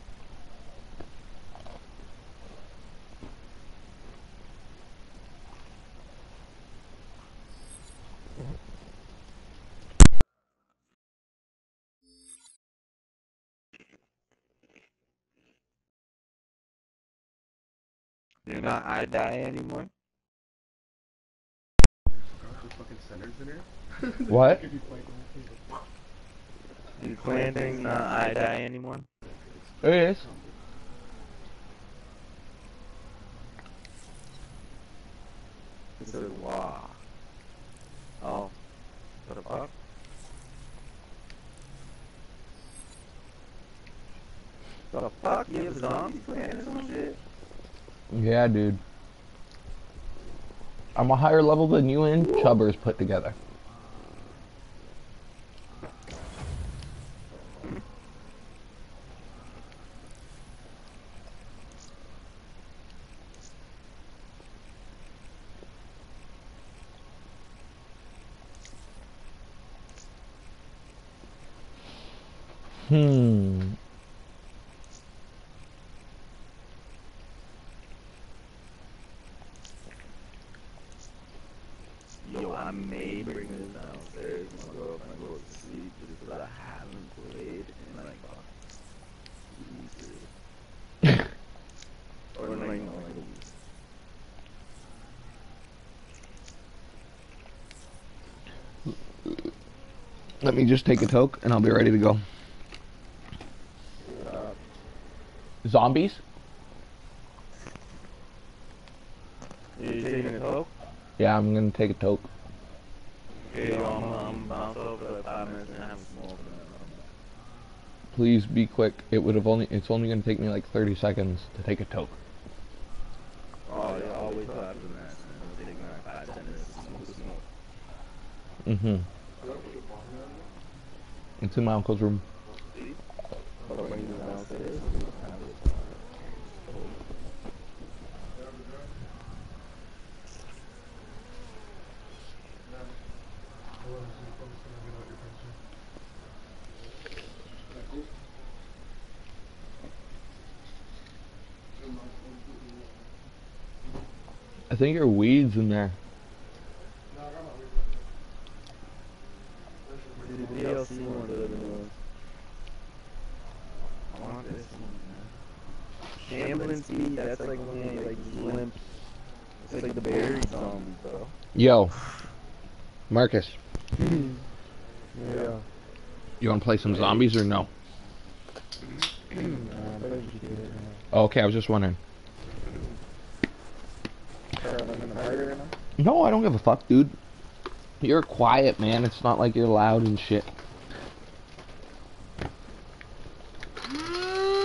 Speaker 9: You're not I die anymore?
Speaker 3: What?
Speaker 9: Your clan thing's not I die anymore?
Speaker 3: It is.
Speaker 9: It's a wow. Oh. What the fuck? The fuck? You have a zombie clan or some shit?
Speaker 3: Yeah, dude. I'm a higher level than you and Chubbers put together. Hmm.
Speaker 9: Yo, I may bring this downstairs when my girlfriend goes to sleep just because I haven't played in like a week. Or like, no, like a week.
Speaker 3: Let me just take a toke and I'll be ready to go. Zombies?
Speaker 9: You taking a toke?
Speaker 3: Yeah, I'm gonna take a toke.
Speaker 9: Okay, yo, I'm, I'm about to for like five minutes and I haven't smoked.
Speaker 3: Please be quick. It would have only it's only gonna take me like thirty seconds to take a toke.
Speaker 9: Oh yeah, I'll wait till after that. It'll take me like five, ten minutes to smoke the smoke.
Speaker 3: Mm-hmm. It's in my uncle's room.
Speaker 9: But when you go downstairs,
Speaker 3: I think your weed's in there.
Speaker 9: the D L C one better than yours. I want this one, man. Shambling speed, that's like when you like limp. It's like the berry zombies, bro.
Speaker 3: Yo, Marcus,
Speaker 2: Yeah.
Speaker 3: you wanna play some zombies or no? Oh, okay, I was just wondering. No, I don't give a fuck, dude. You're quiet, man. It's not like you're loud and shit.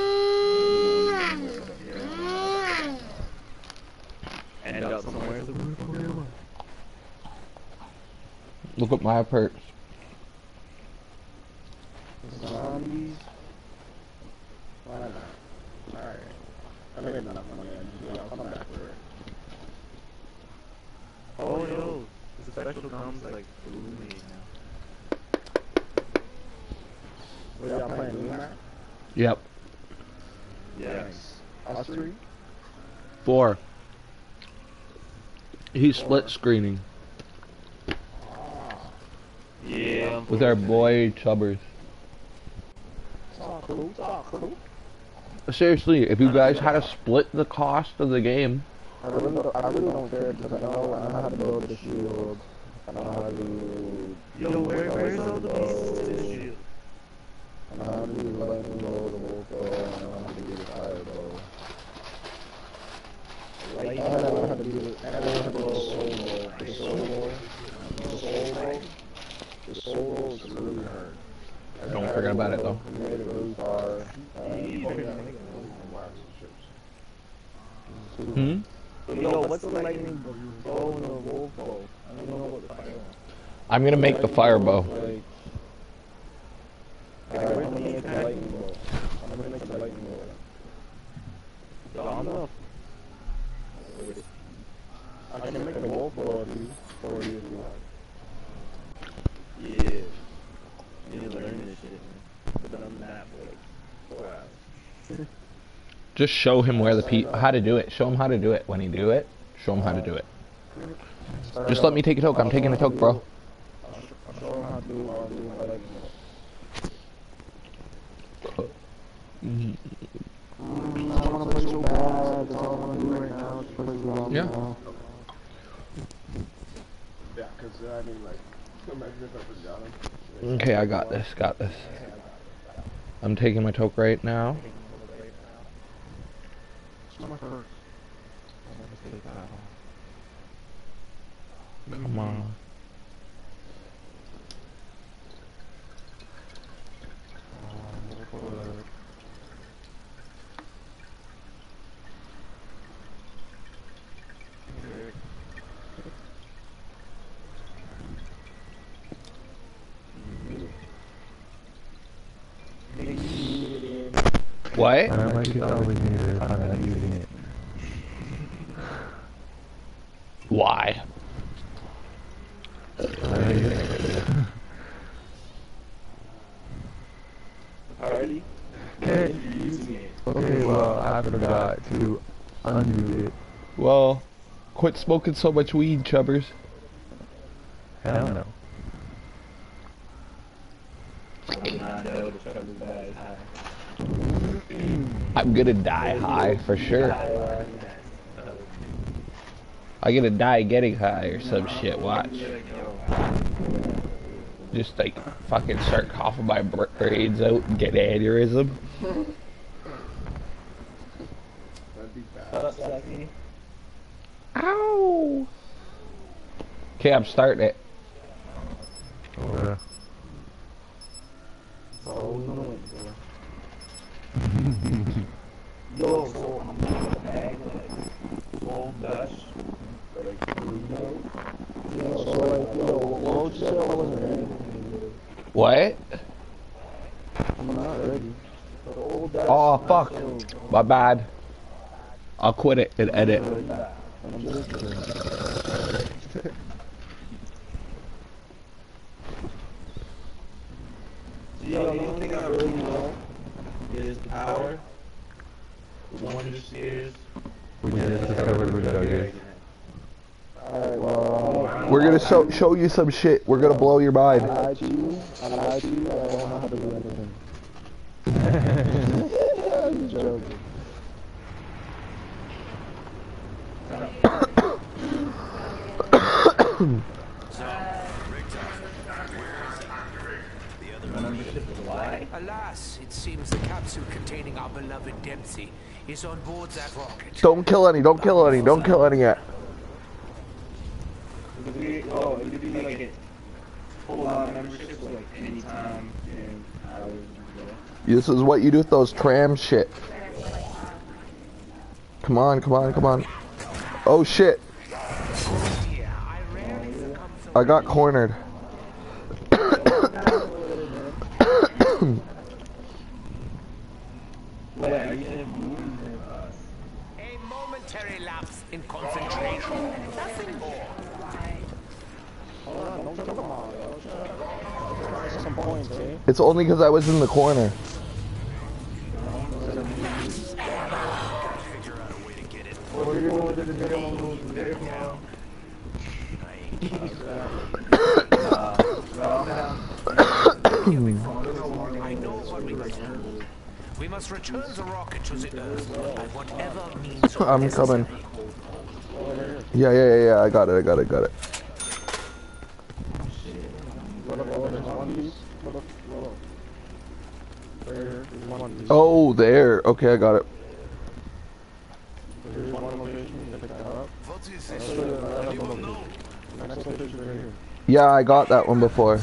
Speaker 9: End up somewhere.
Speaker 3: Look at my perks.
Speaker 2: Zombies. Why not? Alright. I made enough money. Yeah, I'll come back for it.
Speaker 9: Oh yo, the special comes like illuminate now.
Speaker 2: What y'all playing, Lunar?
Speaker 3: Yep.
Speaker 9: Yes.
Speaker 2: Us three?
Speaker 3: Four. He's split screening.
Speaker 9: Yeah.
Speaker 3: With our boy Chubbers.
Speaker 2: It's all cool. It's all cool.
Speaker 3: Seriously, if you guys had to split the cost of the game.
Speaker 2: I really don't, I really don't care because I know, I know how to build the shield. I know how to...
Speaker 9: Yo, where, where's all the pieces to the shield?
Speaker 2: I know how to do the lightning bow, the wolf bow, I know how to do the fire bow. And I know how to do the, I know how to do the soul bow. The soul bow. The soul bow. The soul bow is really hard.
Speaker 3: Don't forget about it though.
Speaker 2: We made it really far.
Speaker 3: Hmm?
Speaker 2: Yo, what's the lightning bow and the wolf bow? I don't know what the fire bow.
Speaker 3: I'm gonna make the fire bow.
Speaker 2: Like, I'm gonna make the lightning bow. I'm gonna make the lightning bow.
Speaker 9: Yo, I'm not.
Speaker 2: I can make the wolf bow if you, for you if you want.
Speaker 9: Yeah. You need to learn this shit, man. But I'm not like four hours.
Speaker 3: Just show him where the pe- how to do it. Show him how to do it. When he do it, show him how to do it. Just let me take a toke. I'm taking a toke, bro.
Speaker 2: I'll show him how to do I'll do my lightning bow. I wanna play so bad. That's all I wanna do right now. Is play zombies
Speaker 3: Yeah.
Speaker 2: now. Yeah, cause I mean like, imagine if I was down.
Speaker 3: Okay, I got this. Got this. I'm taking my toke right now. Come on. What?
Speaker 10: I like it always needed. I'm not using it.
Speaker 3: Why?
Speaker 9: Alrighty.
Speaker 10: Okay. Okay, well, I forgot to undo it.
Speaker 3: Well, quit smoking so much weed, Chubbers.
Speaker 10: Hell no.
Speaker 3: I'm gonna die high for sure. I'm gonna die getting high or some shit. Watch. Just like fucking start coughing my brains out and get an aneurysm.
Speaker 2: That'd be bad.
Speaker 3: Ow! Okay, I'm starting it.
Speaker 10: Okay.
Speaker 2: Oh no. Yo, so I'm in the bag, like, full Dutch, like, you know, so like, yo, what would you say I wasn't ready?
Speaker 3: What?
Speaker 2: I'm not ready. The old Dutch,
Speaker 3: Oh fuck! My bad. I'll quit it and edit.
Speaker 2: I'm just kidding. Yo, the only thing I really know is the power, the wonder spheres.
Speaker 10: We just discovered we're duggies.
Speaker 2: Alright, well,
Speaker 3: We're gonna show show you some shit. We're gonna blow your mind.
Speaker 2: I lied to you, I lied to you, I don't know how to do anything. I'm joking.
Speaker 11: Alas, it seems the capsule containing our beloved Dempsey is on board that rocket.
Speaker 3: Don't kill any. Don't kill any. Don't kill any yet.
Speaker 2: Oh, it could be like a full on membership, like anytime and hours.
Speaker 3: This is what you do with those tram shit. Come on, come on, come on. Oh shit. I got cornered.
Speaker 11: in concentration. Nothing more.
Speaker 3: It's only because I was in the corner.
Speaker 11: I know what we must do. We must return the rocket to the Earth by whatever means
Speaker 3: I'm
Speaker 11: necessary.
Speaker 3: coming. Yeah, yeah, yeah, yeah. I got it. I got it. Got it. Oh, there. Okay, I got it. Yeah, I got that one before.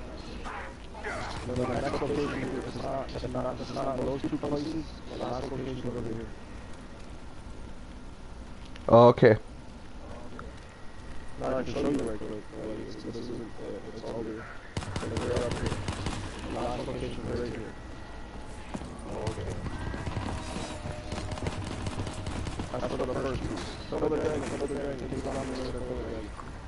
Speaker 3: Oh, okay.
Speaker 2: No, I can show you right quick. Uh, this, this isn't, uh, it's all here. It's up here. The last location right here. Oh, okay. I put up the first piece. Put up the dragon, put up the dragon. Keep on the way to put the dragon.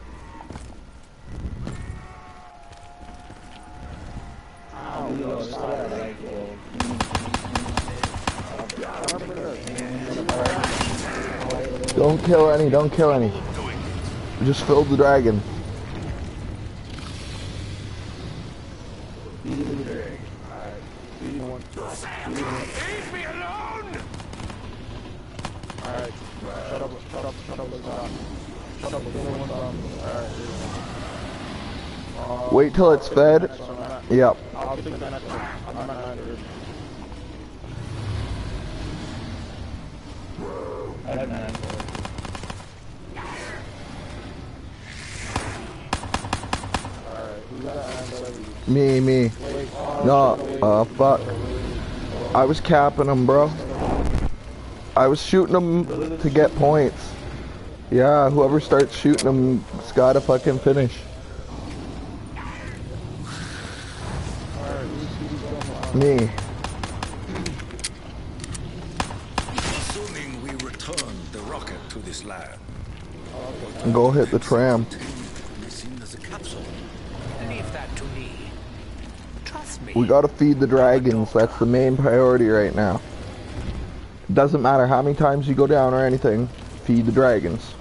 Speaker 2: Ow, yo, stop that.
Speaker 3: Don't kill any, don't kill any. Just fill the dragon.
Speaker 11: Leave me alone!
Speaker 2: Alright, shut up, shut up, shut up, shut up, Alright.
Speaker 3: Wait till it's fed. Yep.
Speaker 2: I'll take the next one. I'm not nine hundred. I have nine hundred.
Speaker 3: Me, me. No, uh, fuck. I was capping them, bro. I was shooting them to get points. Yeah, whoever starts shooting them's gotta fucking finish. Me.
Speaker 8: Assuming we return the rocket to this land.
Speaker 3: Go hit the tram.
Speaker 11: Leave that to me. Trust me.
Speaker 3: We gotta feed the dragons. That's the main priority right now. Doesn't matter how many times you go down or anything. Feed the dragons.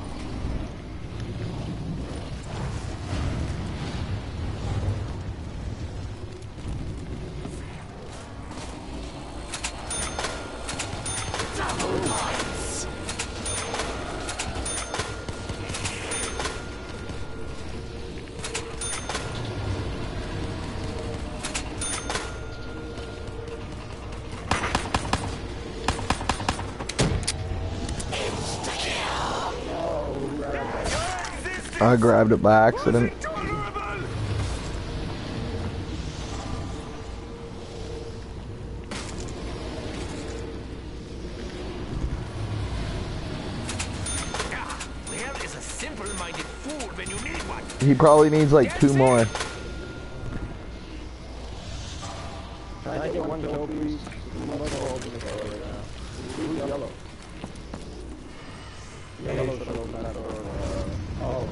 Speaker 3: I grabbed it by accident.
Speaker 11: Where is a simple-minded fool when you need one?
Speaker 3: He probably needs like two more.
Speaker 2: Can I get one kill, please? Blue, yellow. Yellow should open that door. Oh,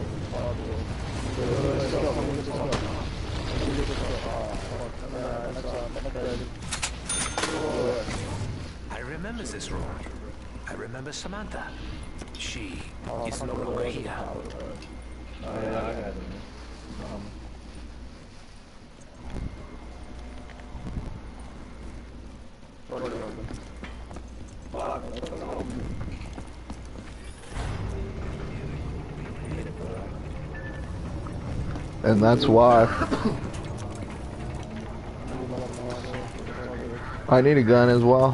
Speaker 11: I remember this road. I remember Samantha. She is no longer here.
Speaker 3: And that's why. I need a gun as well.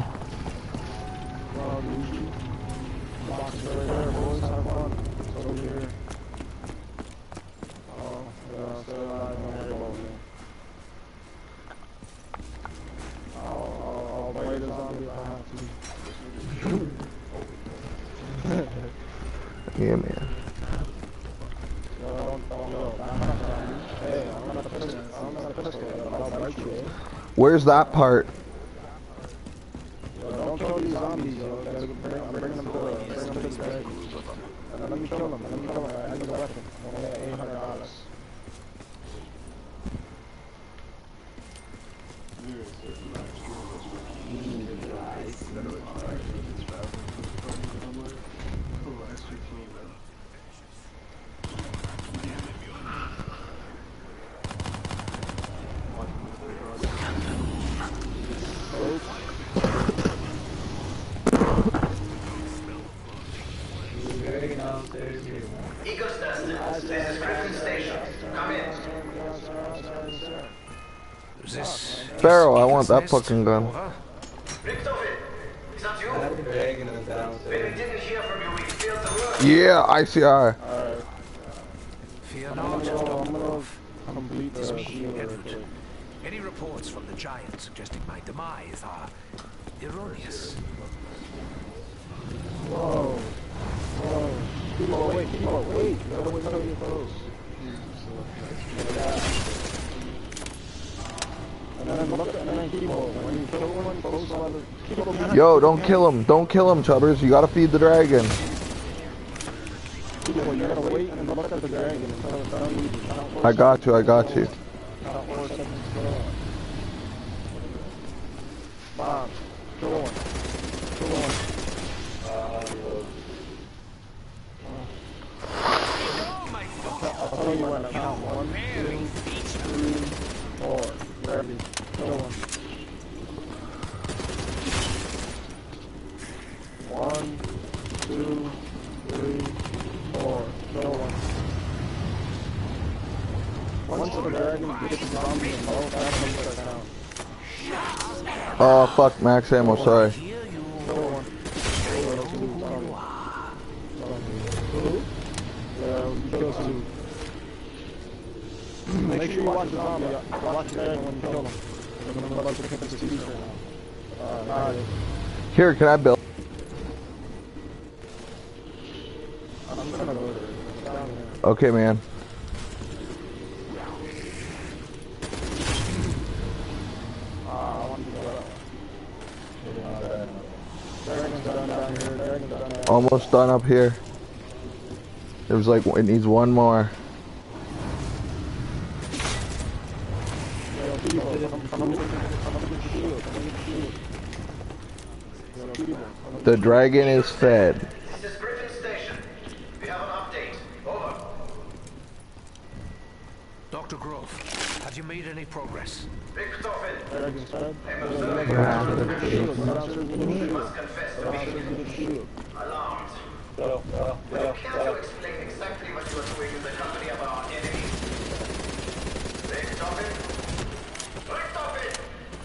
Speaker 3: Yeah, man. Where's that part?
Speaker 2: Don't kill these zombies, yo. I'm bringing them to the bring them to the bag. Let me kill him. Let me kill him. I need a weapon. I only got eight hundred dollars.
Speaker 6: Eagle's Nest, this is Griffin Station. Come in.
Speaker 11: This
Speaker 3: Sparrow, I want that fucking gun.
Speaker 6: Richtofen, is that you? When we didn't hear from you, we failed the word.
Speaker 3: Yeah, I C R.
Speaker 11: Fear not, Doctor Grove. It is me, Edward. Any reports from the Giant suggesting my demise are erroneous.
Speaker 2: Whoa. Whoa. People, wait, people, wait. No one tell you close. And then look at and then people. When you kill one, close all the people behind.
Speaker 3: Yo, don't kill him. Don't kill him, Chubbers. You gotta feed the dragon.
Speaker 2: People, you gotta wait and look at the dragon until it's done.
Speaker 3: I got you, I got you.
Speaker 2: Bob, kill one. Kill one. I'll tell you when I count. One, two, three, four. Ready. Kill one. One, two, three, four. Kill one. Once the dragon gets the zombie and all that comes down.
Speaker 3: Oh, fuck, max ammo, sorry.
Speaker 2: Kill one. Yeah, kills two. Make sure you watch the zombie. Watch the dragon when you kill him. I'm about to pick this T V right now. Uh, alright.
Speaker 3: Here, can I build?
Speaker 2: I'm gonna go there. It's down here.
Speaker 3: Okay, man.
Speaker 2: Ah, I want to go up. Dragon's done down here. Dragon's done down here.
Speaker 3: Almost done up here. There's like, it needs one more. The dragon is fed.
Speaker 6: This is Griffin Station. We have an update. Over.
Speaker 11: Doctor Grove, have you made any progress?
Speaker 6: Richtofen,
Speaker 2: Dragon's fed.
Speaker 6: I'm observing you must confess to being alarmed. Would you care to explain exactly what you are doing in the company of our enemy? Richtofen? Richtofen!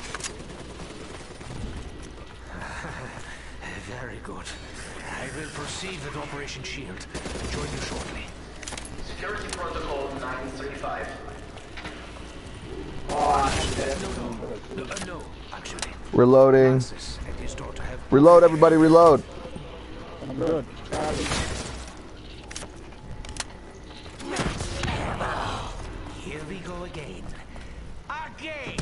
Speaker 11: Very good. I will proceed with Operation Shield. Join you shortly.
Speaker 6: Security Protocol nine three five.
Speaker 11: No, no, uh, no, actually.
Speaker 3: Reloading.
Speaker 11: Francis and his daughter have...
Speaker 3: Reload, everybody, reload.
Speaker 2: I'm good.
Speaker 11: Here we go again. Again!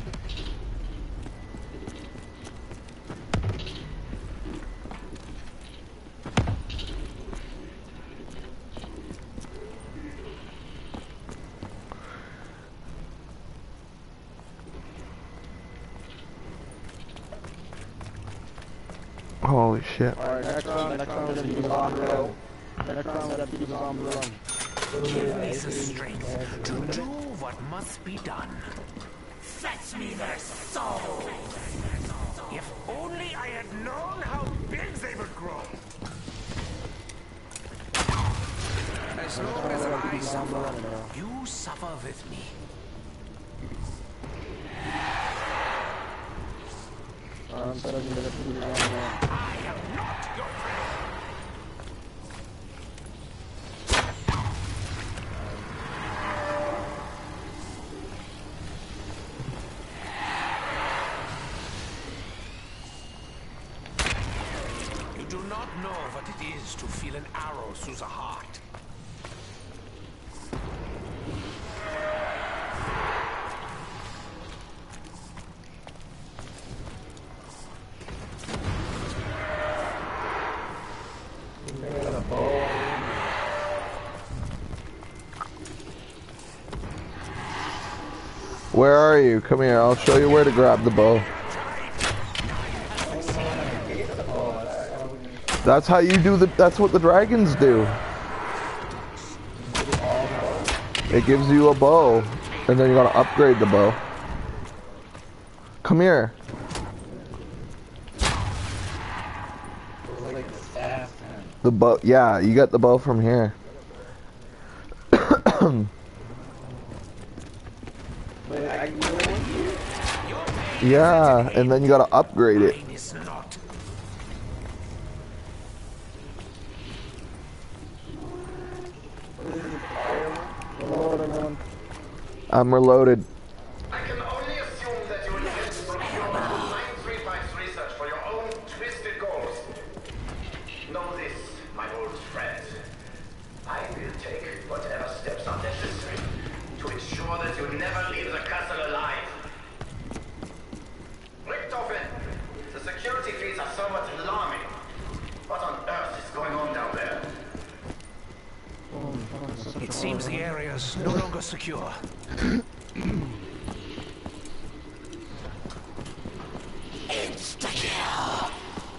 Speaker 3: Holy shit.
Speaker 2: Alright, next round, next round, we're gonna use zombie run. Next round, we're gonna use zombie run.
Speaker 11: Give me the strength to do what must be done. Fetch me their souls! If only I had known how big they would grow! As long as I suffer, you suffer with me.
Speaker 2: Um, so I'm gonna use zombie run.
Speaker 11: I am not your friend! You do not know what it is to feel an arrow through the heart.
Speaker 3: Where are you? Come here, I'll show you where to grab the bow. That's how you do the, that's what the dragons do. It gives you a bow, and then you gotta upgrade the bow. Come here. The bow, yeah, you got the bow from here. Yeah, and then you gotta upgrade it. I'm reloaded.
Speaker 6: I can only assume that you intend to procure nine three five's research for your own twisted goals. Know this, my old friend. I will take whatever steps are necessary to ensure that you never leave the castle alive. Richtofen, the security feeds are somewhat alarming. What on earth is going on down there?
Speaker 11: It seems the area's no longer secure. Insta-kill!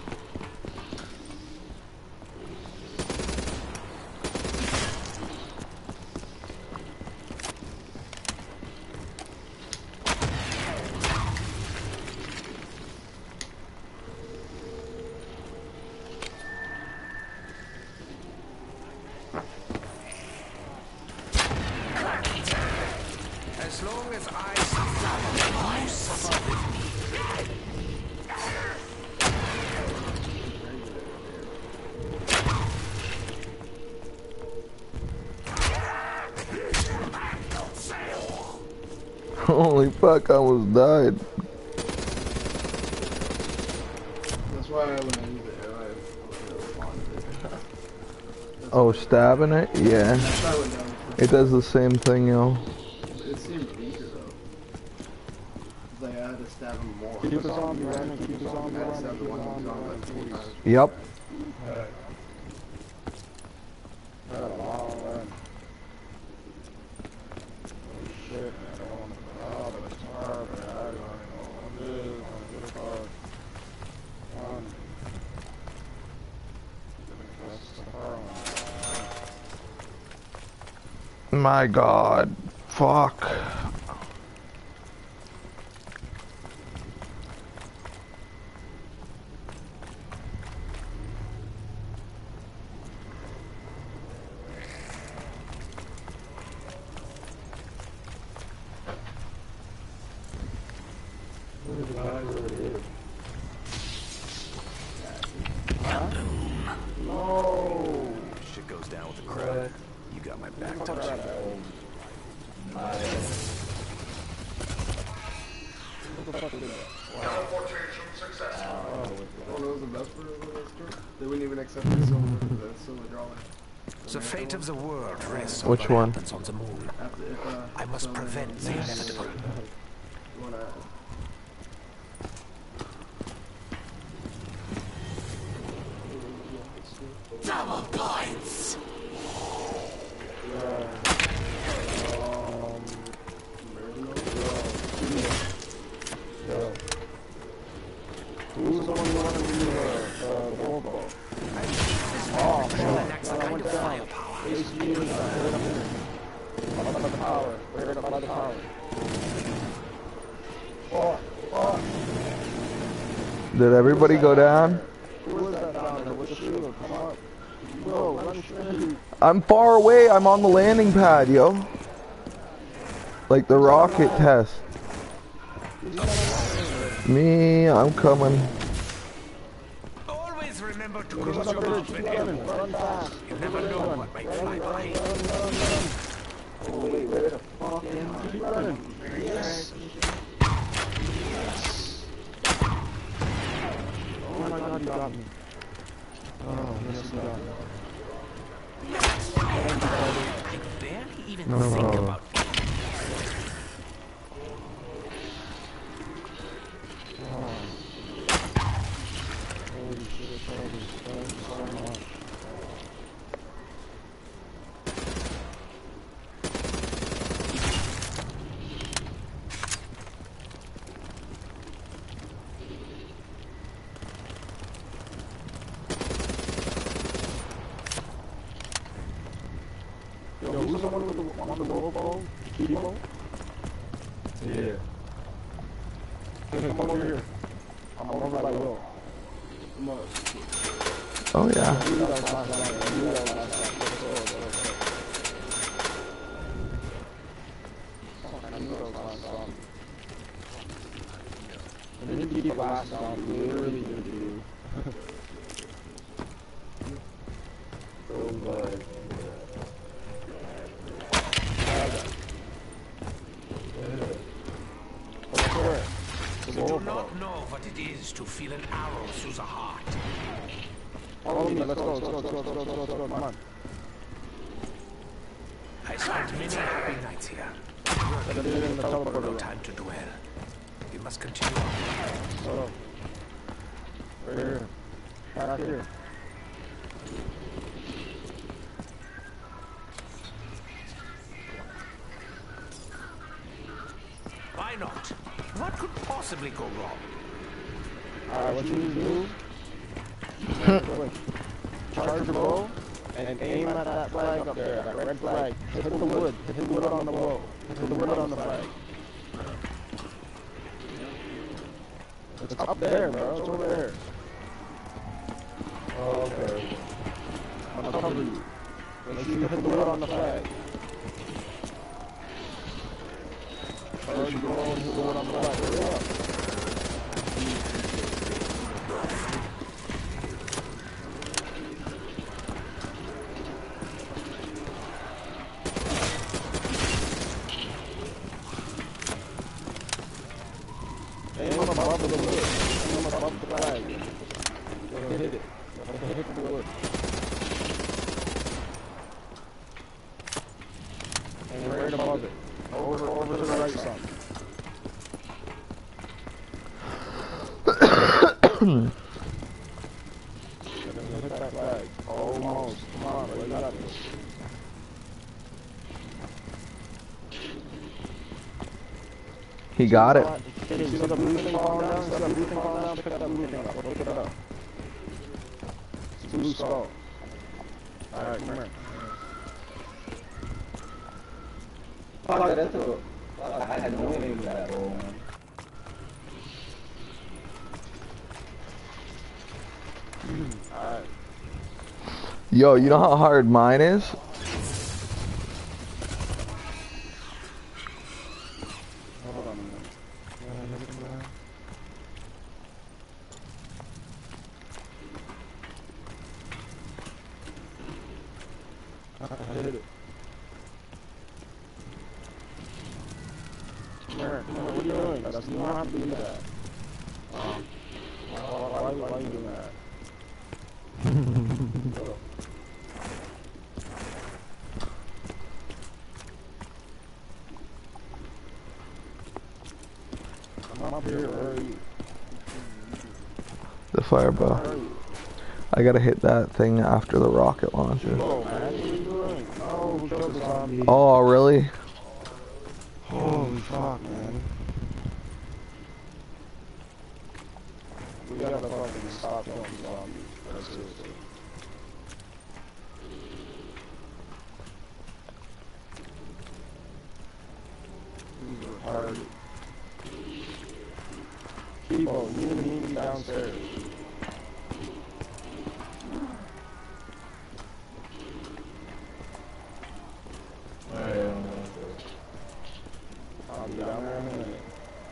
Speaker 11: As long as I suffer, you suffer with me.
Speaker 3: Holy fuck, I almost died.
Speaker 1: That's why when I use the air, I responded it.
Speaker 3: Oh, stabbing it? Yeah. It does the same thing, yo.
Speaker 1: It seemed weaker though. It's like I had to stab him more.
Speaker 2: Keep the zombie running, keep the zombie
Speaker 1: I had to
Speaker 2: running,
Speaker 1: stab the
Speaker 2: keep the
Speaker 1: one
Speaker 2: zombie
Speaker 1: zombie
Speaker 2: running.
Speaker 1: like four times.
Speaker 3: Yep.
Speaker 2: Shit, man. Oh, but it's hard, man. I don't know. It's hard. One. That's hard.
Speaker 3: My god. Fuck.
Speaker 2: No!
Speaker 4: Shit goes down with the crowd. You got my back, don't you?
Speaker 6: Teleportation successful.
Speaker 1: Oh, that was the best part of this story? They wouldn't even accept the silver, the silver drawing.
Speaker 11: The fate of the world rests
Speaker 3: Which
Speaker 11: on what
Speaker 3: one?
Speaker 11: happens on the moon.
Speaker 1: After, if, uh,
Speaker 11: I must
Speaker 1: so,
Speaker 11: prevent the inevitable.
Speaker 1: You wanna...
Speaker 11: Double points!
Speaker 2: Who's the one who wanted to do the, uh, the Volvo? Oh, man.
Speaker 11: That's the kind of firepower.
Speaker 2: H G is right up here. Right up by the power. Right up by the power. Oh, oh.
Speaker 3: Did everybody go down?
Speaker 2: Who is that down there with the shield? Come on. Go, run straight.
Speaker 3: I'm far away. I'm on the landing pad, yo. Like the rocket test. Me, I'm coming.
Speaker 11: Always remember to cross your path when enemy.
Speaker 2: Run fast.
Speaker 11: You never know what might fly by.
Speaker 2: Oh, wait, where the fuck am I? Keep running. Yes. Oh my god, you got me. Oh, yes, you got me.
Speaker 11: I barely even
Speaker 3: No.
Speaker 11: think about it.
Speaker 2: Holy shit, thank you so much. one with the one with the wolf ball? Chemo?
Speaker 10: Yeah.
Speaker 2: Come over here. I'm over by Will. Come on.
Speaker 3: Oh yeah.
Speaker 2: I need to keep glasses on. We really do. So good.
Speaker 11: You do not know what it is to feel an arrow through the heart.
Speaker 2: Follow me, let's go, let's go, let's go, let's go, let's go, come on.
Speaker 11: I spent many happy nights here. No time to dwell. We must continue on.
Speaker 2: Oh. Right here. Back here.
Speaker 11: Why not? What could possibly go wrong?
Speaker 2: Alright, what you need to do? Charge your bow and aim at that flag up there, that red flag. Hit the wood. Hit the wood on the bow. Hit the wood on the flag. It's up there, bro. It's over there. Oh, okay. I'm gonna cover you. Make sure you hit the wood on the flag. Charge your bow and hit the wood on the flag. Hurry up. Aim above the wood. Aim above the flag. Hit it. Hit the wood. Aim right above it. Over, over to the right side. Hit that flag. Almost. Come on, bro. You got this.
Speaker 3: He got it.
Speaker 2: Okay, see the blue thing falling down? See that blue thing falling down? Pick that blue thing up. Pick it up. It's a blue skull. Alright, come here. Fuck, that's a... I had no aim with that roll, man. Alright.
Speaker 3: Yo, you know how hard mine is?
Speaker 2: Hold on a minute. I hit it. Come here. Come here. What are you doing? That's, you don't have to do that. Um, why, why, why, why are you doing that? I'm up here. Where are you?
Speaker 3: The fireball.
Speaker 2: Where are you?
Speaker 3: I gotta hit that thing after the rocket launcher.
Speaker 2: Oh, man. What are you doing? Oh, who killed the zombie?
Speaker 3: Oh, really?
Speaker 2: Holy fuck, man. We gotta fucking stop killing zombies. That's seriously. These are hard. People, you need me downstairs. I'll be down there in a minute.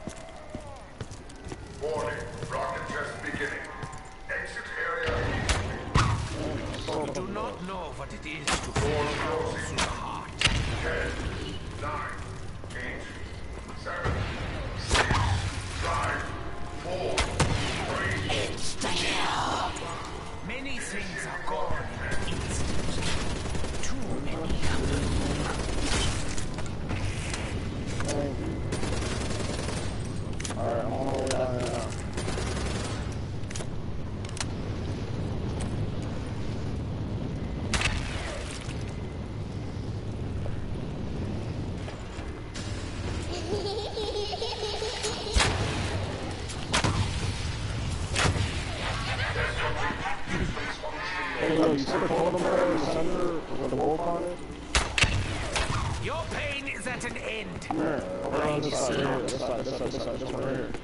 Speaker 8: Warning, rocket test beginning. Exit area.
Speaker 11: You do not know what it is to feel an arrow through the heart.
Speaker 8: Ten, nine, eight, seven, six, five, four, three.
Speaker 11: It's the kill. Many things are gone in an instant. Too many of them.
Speaker 2: Thank you. Alright, I'm all the way down there now. Hey, yo, you see the totem there in the center with the wolf on it?
Speaker 11: at an end.
Speaker 2: Here, over on this side, here, this side, this side, this side, this one right here.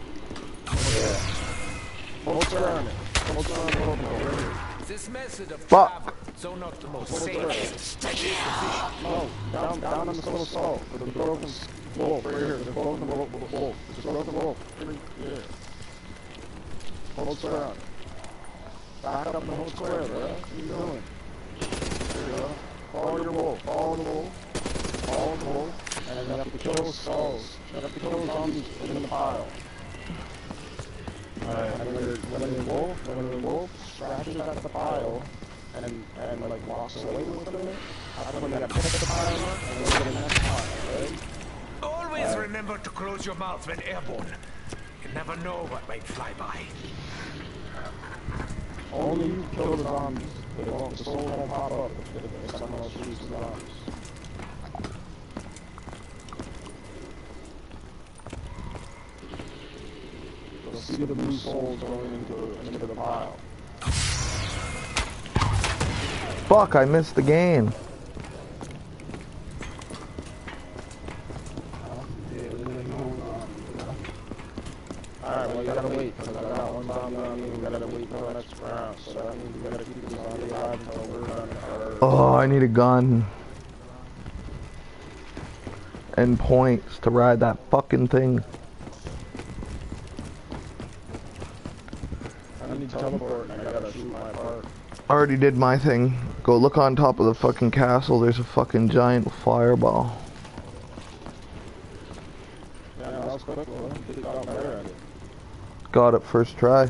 Speaker 2: Hold around it. Hold around the open hole right here.
Speaker 11: This method of
Speaker 3: Fuck.
Speaker 11: travel, though not the most
Speaker 2: Hold
Speaker 11: safe,
Speaker 2: No, down, down on this little stall. There's a broken wolf right here. There's a broken wolf. wolf. There's a broken wolf. Here. Hold square on. Back up and hold square, bro. What are you doing? There you go. Follow your wolf. Follow the wolf. Follow the wolf. And you have to kill skulls. You have to kill zombies in the pile. Alright, and when the, when the wolf, when the wolf scratches at the pile and and like walks away with it, that's when you gotta pick the pile up and go to the next pile, right?
Speaker 11: Always
Speaker 2: Alright.
Speaker 11: remember to close your mouth when airborne. You never know what might fly by.
Speaker 2: Only you kill the zombies. They won't, the souls won't pop up if, if, if someone else shoots the zombies. You'll see the blue souls going into, into the pile.
Speaker 3: Fuck, I missed the game.
Speaker 2: Alright, well you gotta wait, because I got one zombie on me, we gotta wait for the next round, so that means we gotta keep the zombie alive until we're done. Or...
Speaker 3: Oh, I need a gun. And points to ride that fucking thing.
Speaker 2: I need to teleport and I gotta shoot my part.
Speaker 3: I already did my thing. Go look on top of the fucking castle, there's a fucking giant fireball.
Speaker 2: Yeah, that was quick, well, you got better at it.
Speaker 3: Got it first try.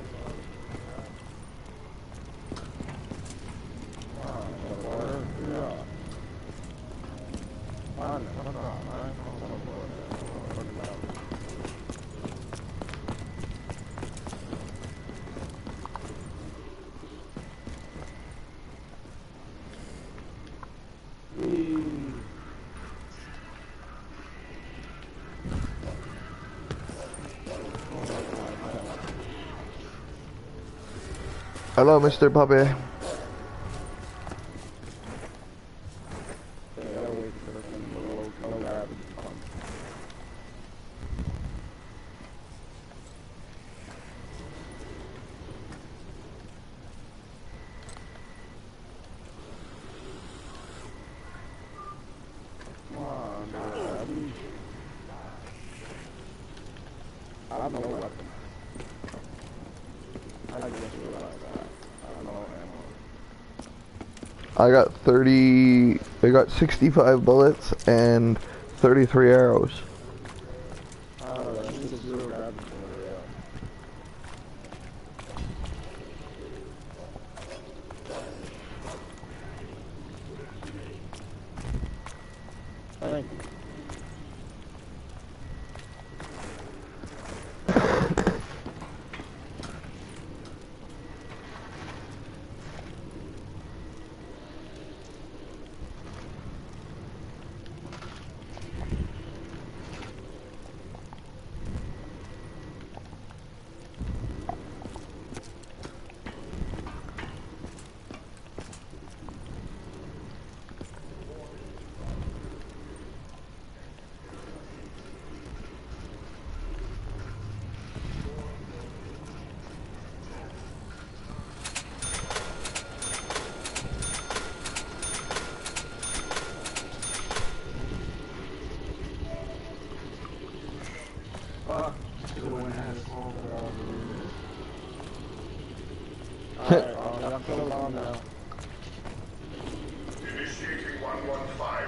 Speaker 3: Hello, Mister Puppy.
Speaker 2: I have no weapon. I just realized that. I don't know ammo.
Speaker 3: I got thirty, I got sixty-five bullets and thirty-three arrows.
Speaker 2: Uh, I think it's zero gravity for the, uh... Thank you. Alright, um, I'm killed on now.
Speaker 8: Initiating one one five.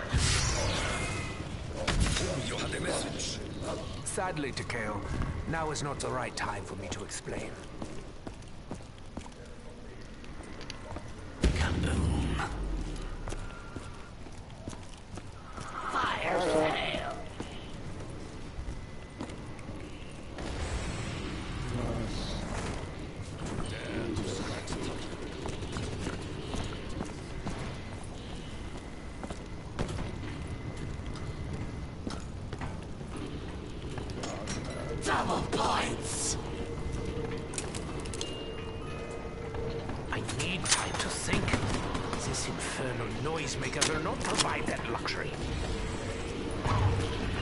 Speaker 8: You have a message.
Speaker 11: Sadly, Takeo, now is not the right time for me to explain.
Speaker 7: Fire sale.
Speaker 11: Double points! I need time to think. This infernal noisemaker will not provide that luxury.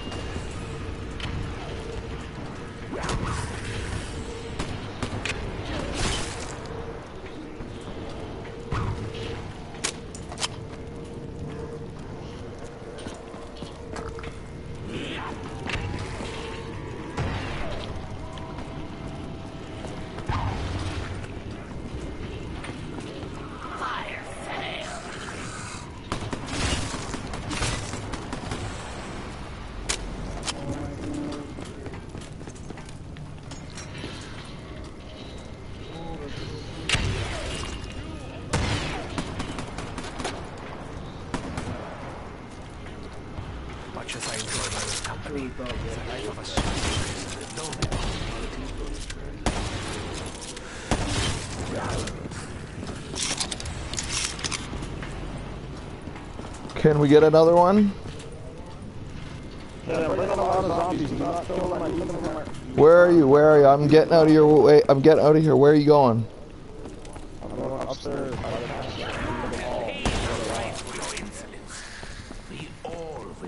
Speaker 11: company. The life of a soldier is noble.
Speaker 3: Can we get another one?
Speaker 2: Yeah, bring on a lot of zombies. Do not kill them. I need them for my...
Speaker 3: Where are you? Where are you? I'm getting out of your way. I'm getting out of here. Where are you going?
Speaker 2: I'm going upstairs.
Speaker 11: We all will.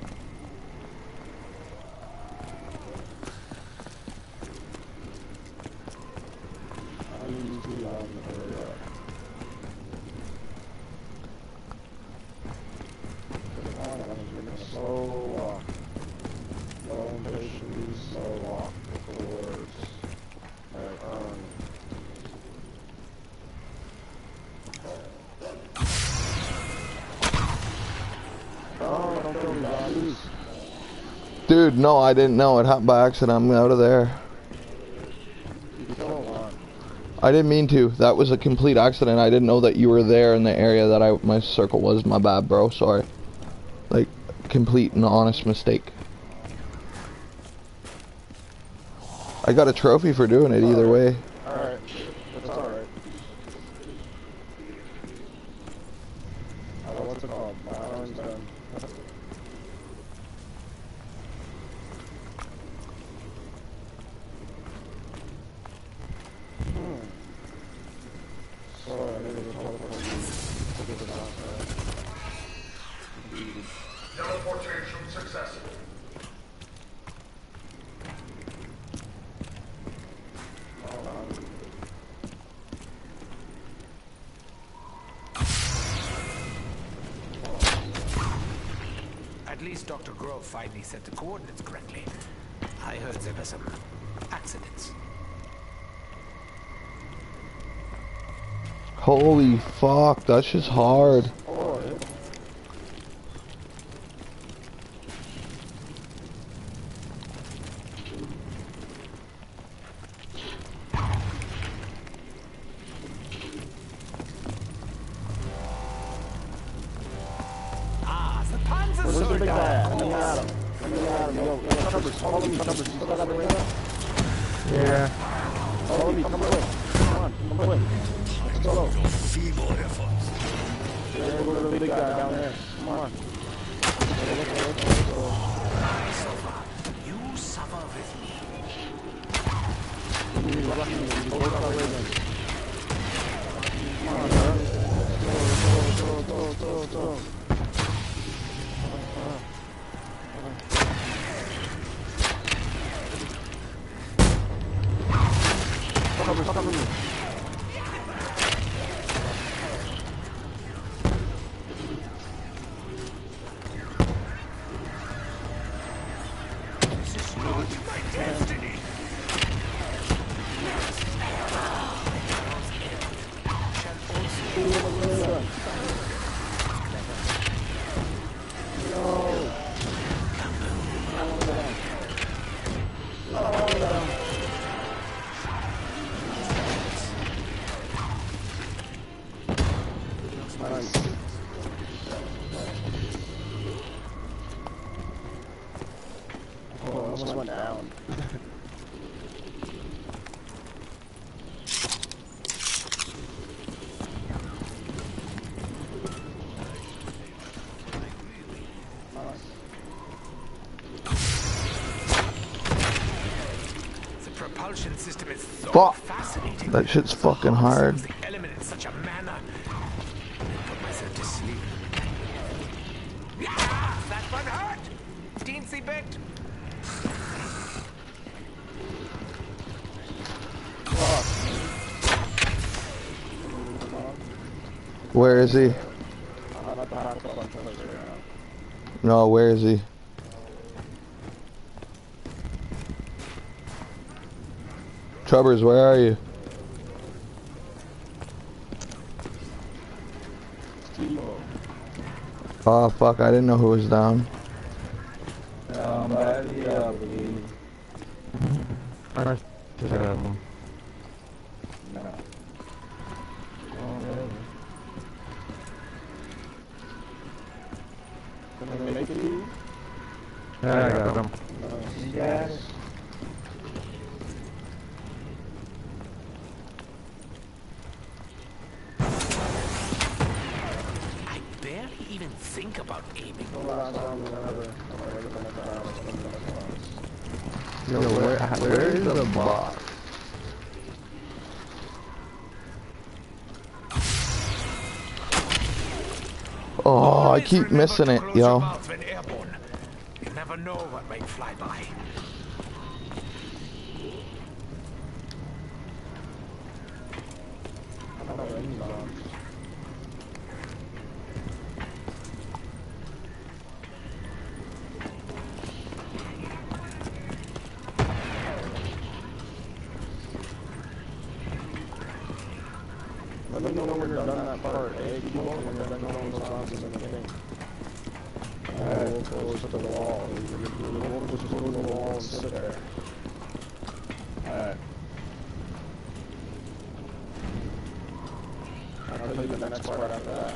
Speaker 2: Slow walk. Long patiently slow walk towards my arm. Oh, don't kill me, zombies.
Speaker 3: Dude, no, I didn't know. It happened by accident. I'm out of there.
Speaker 2: You killed one.
Speaker 3: I didn't mean to. That was a complete accident. I didn't know that you were there in the area that I my circle was. My bad, bro. Sorry. Like, complete and honest mistake. I got a trophy for doing it either way.
Speaker 2: Alright. That's alright. Uh, what's it called? Balance done. Hmm. Sorry, I need to teleport.
Speaker 6: Teleportation successful.
Speaker 11: At least Doctor Grove finally set the coordinates correctly. I heard there were some accidents.
Speaker 3: Holy fuck, that's just hard.
Speaker 11: Ah, the Panzer
Speaker 2: Where's the
Speaker 11: soldier.
Speaker 2: big guy? Let me at him. Let me at him. Yo, yo, Chubbers, follow me, Chubbers. You still got the ring up?
Speaker 10: Yeah.
Speaker 2: Follow me, come quick. Come on, come quick. Let's go.
Speaker 8: Feeble efforts.
Speaker 2: Yeah, go to the big guy down there. Come on. Let's go, let's go, let's go.
Speaker 11: I suffer. You suffer with me.
Speaker 2: He's rushing me. He's both our ravens. Come on, bro. Let's go, let's go, let's go, let's go. Cover, cover me.
Speaker 11: This is not my destiny.
Speaker 2: Oh, I almost went down.
Speaker 11: The propulsion system is so
Speaker 3: Fuck.
Speaker 11: fascinating.
Speaker 3: That shit's fucking hard.
Speaker 11: The element in such a manner. I put myself to sleep. Yeah, that one hurt. Teensy bit.
Speaker 3: Where is he? No, where is he? Chubbers, where are you? Oh fuck, I didn't know who was down.
Speaker 10: Um, I believe. I just got one.
Speaker 2: No. Can I make it to you?
Speaker 10: Yeah, I got him.
Speaker 2: Yes.
Speaker 11: I barely even think about aiming.
Speaker 10: Yo, where, where is the box?
Speaker 3: Oh, I keep missing it, yo.
Speaker 11: You never know what might fly by.
Speaker 2: Let me know when you're done that part, eh? Keep going when you're done going those boxes in the thing. Alright, we'll close to the wall. We'll just go to the wall and sit there. Alright. I'll tell you the next part after that.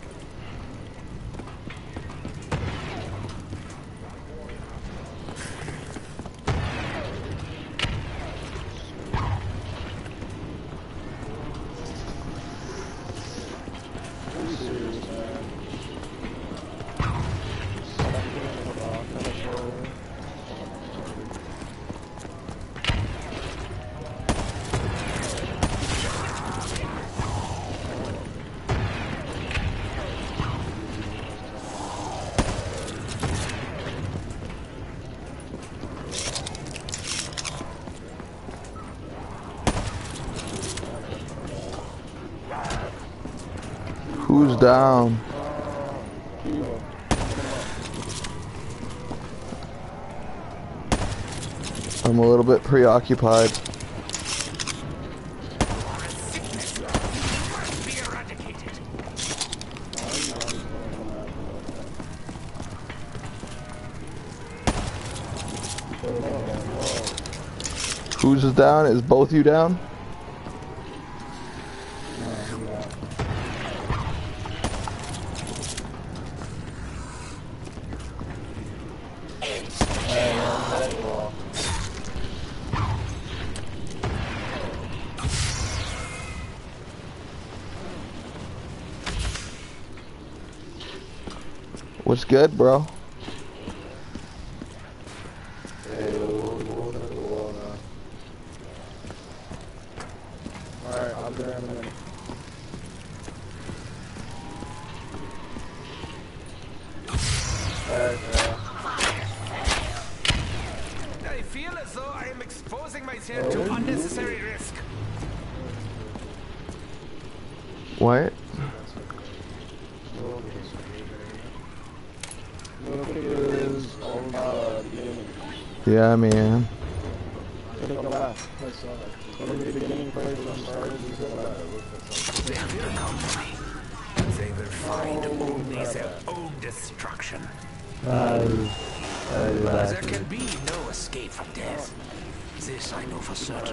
Speaker 3: Who's down? I'm a little bit preoccupied. Who's is down? Is both you down? What's good, bro?
Speaker 2: Hey, we'll go to the wall now. Alright, I'll be there in a minute.
Speaker 11: I feel as though I am exposing myself to unnecessary risk.
Speaker 3: What? Yeah, man.
Speaker 11: They will find only their own destruction.
Speaker 10: Uh, uh,
Speaker 11: There can be no escape from death. This I know for certain.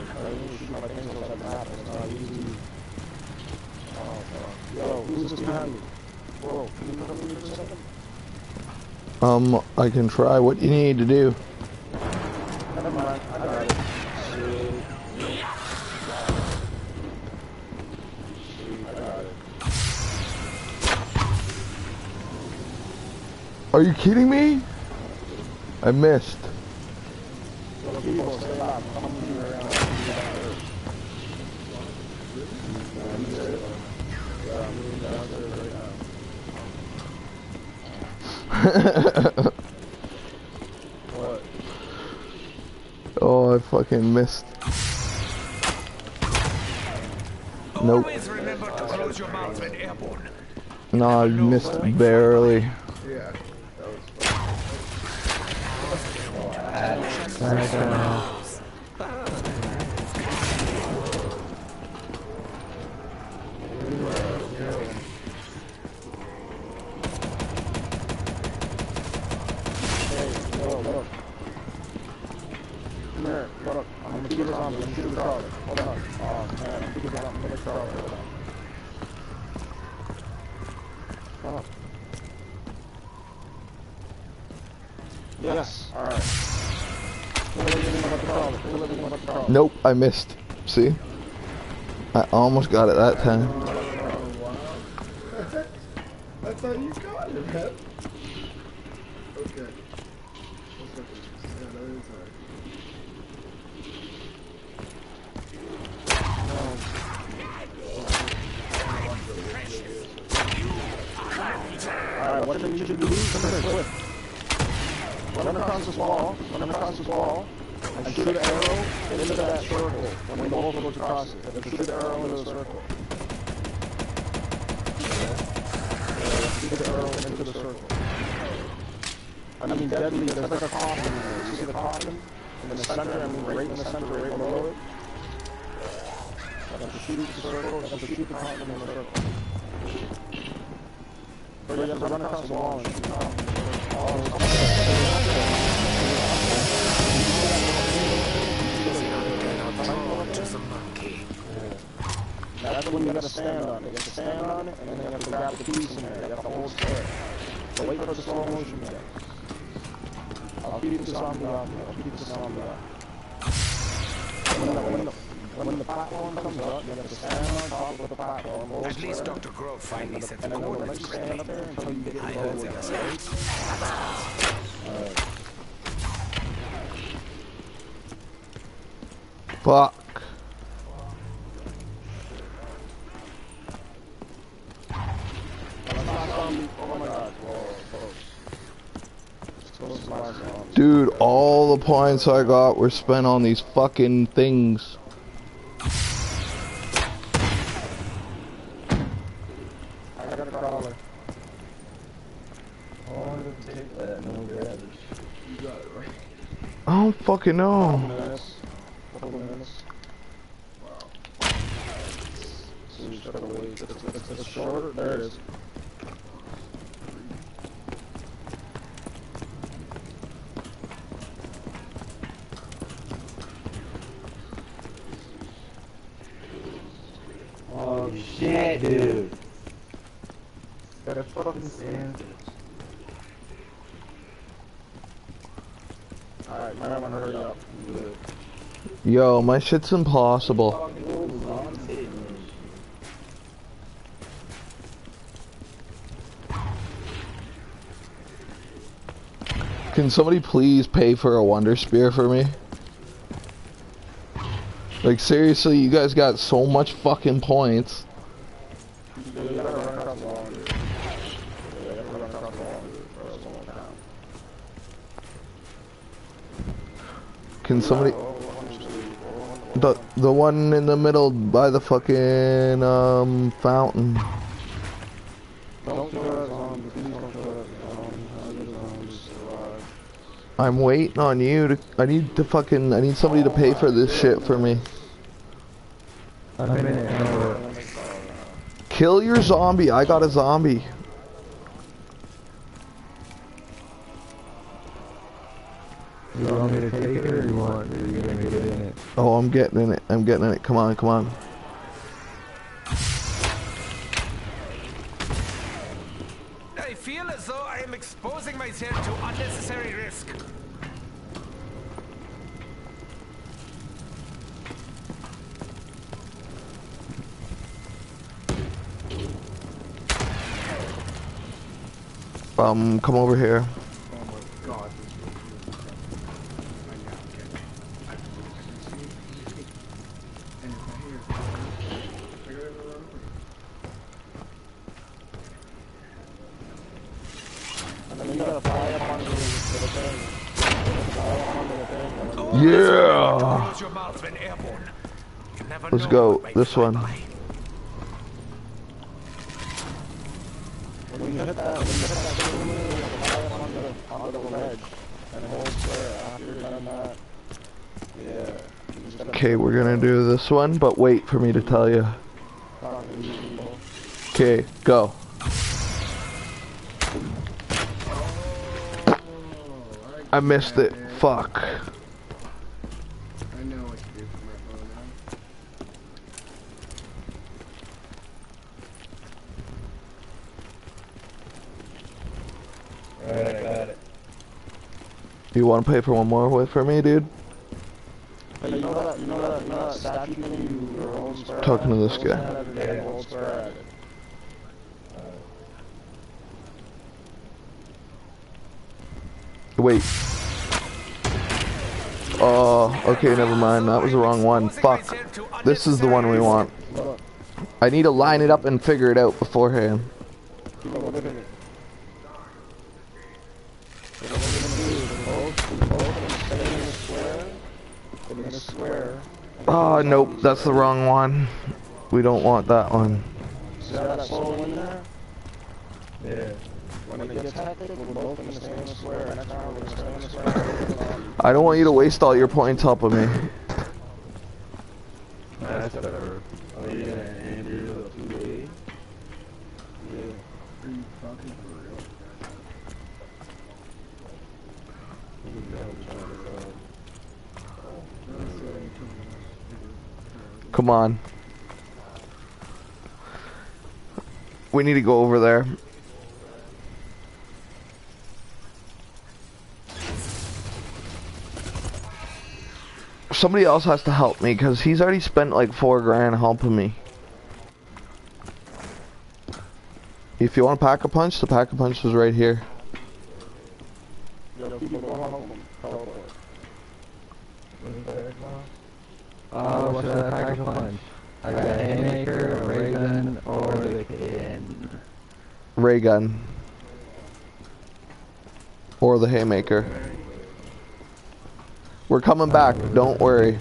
Speaker 2: Yo, who's this behind me? Whoa, can you come here for a second?
Speaker 3: Um, I can try. What you need to do?
Speaker 2: Never mind, I got it. I got it.
Speaker 3: Are you kidding me? I missed.
Speaker 2: People stay up. I'm moving around. What?
Speaker 3: Oh, I fucking missed. Nope.
Speaker 11: Always remember to close your mouth when airborne.
Speaker 3: No, I missed barely.
Speaker 1: Yeah.
Speaker 2: Yes, alright.
Speaker 3: Nope, I missed. See? I almost got it that time.
Speaker 1: Oh, wow. That's how you got it, man. Okay. Yeah, that is hard.
Speaker 2: Alright, what do you should do? Come here, quick. Run across this wall, run across this wall, and shoot an arrow into that circle when we both go across it. And shoot the arrow into the circle. Shoot the arrow into the circle. I mean, deadly, there's like a coffin in there. You see the coffin? In the center, I mean, right in the center, right below it. I have to shoot the circle, I have to shoot the coffin in the circle. Or you have to run across the wall and shoot the coffin. That's when you gotta stand on it. You have to stand on it, and then you have to grab the piece in there. You have to hold still. So wait for the slow motion again. I'll keep the zombie off. I'll keep the zombie off. When the, when the, when the platform comes up, you have to stand on top of the platform.
Speaker 11: At least Doctor Grove finally said the coordinates correctly.
Speaker 2: Up there until you get
Speaker 11: I
Speaker 2: the
Speaker 11: heard there was eight.
Speaker 3: Fuck. Dude, all the points I got were spent on these fucking things.
Speaker 2: I got a crawler. I wanted to take that, no damage. You got it, right?
Speaker 3: I don't fucking know.
Speaker 2: Couple minutes. Couple minutes. Wow. So you just gotta wait. It's, it's, it's shorter. There it is.
Speaker 10: Oh shit, dude. Gotta fucking stand this.
Speaker 2: Alright, I haven't hurry up.
Speaker 3: Yo, my shit's impossible. Can somebody please pay for a Wonder Spear for me? Like, seriously, you guys got so much fucking points. Can somebody... The, the one in the middle by the fucking, um, fountain.
Speaker 2: Don't do it on, please don't do it on,
Speaker 3: I'm waiting on you to... I need to fucking... I need somebody to pay for this shit for me.
Speaker 10: I'm in it.
Speaker 3: Kill your zombie. I got a zombie.
Speaker 10: You want me to take it or you want or you gonna get in it?
Speaker 3: Oh, I'm getting in it. I'm getting in it. Come on, come on.
Speaker 11: I feel as though I am exposing myself to unnecessary risk.
Speaker 3: Um, come over here.
Speaker 1: Oh my god.
Speaker 3: Yeah. Let's go. This one.
Speaker 2: When you hit that, when you hit that, you fly up onto the, onto the ledge and hold square after you're done that. Yeah.
Speaker 3: Okay, we're gonna do this one, but wait for me to tell you. Okay, go. I missed it. Fuck.
Speaker 1: I know what to do for my phone now.
Speaker 10: Alright, I got it.
Speaker 3: You want to pay for one more with for me, dude?
Speaker 2: Hey, you know that, you know that, you know that statue thing you were holding spare
Speaker 3: Talking to
Speaker 2: at?
Speaker 3: this
Speaker 2: Hold
Speaker 3: guy.
Speaker 2: that every day, hold spare at it.
Speaker 3: Wait. Oh, okay, never mind. That was the wrong one. Fuck. This is the one we want. I need to line it up and figure it out beforehand. Oh, nope, that's the wrong one. We don't want that one.
Speaker 2: Is that solo in there? Yeah. When it gets hectic, we're both gonna stay in the square. Next round, we're gonna stay in the square.
Speaker 3: I don't want you to waste all your points helping me.
Speaker 9: That's better. Oh yeah, Andrew, the two A. Yeah.
Speaker 2: Are you fucking for real?
Speaker 3: Come on. We need to go over there. Somebody else has to help me because he's already spent like four grand helping me. If you want a pack-a-punch, the pack-a-punch is right here.
Speaker 10: Uh, what's that pack-a-punch? I got a haymaker, a ray gun, or the can.
Speaker 3: Ray gun. Or the haymaker. We're coming back, don't worry.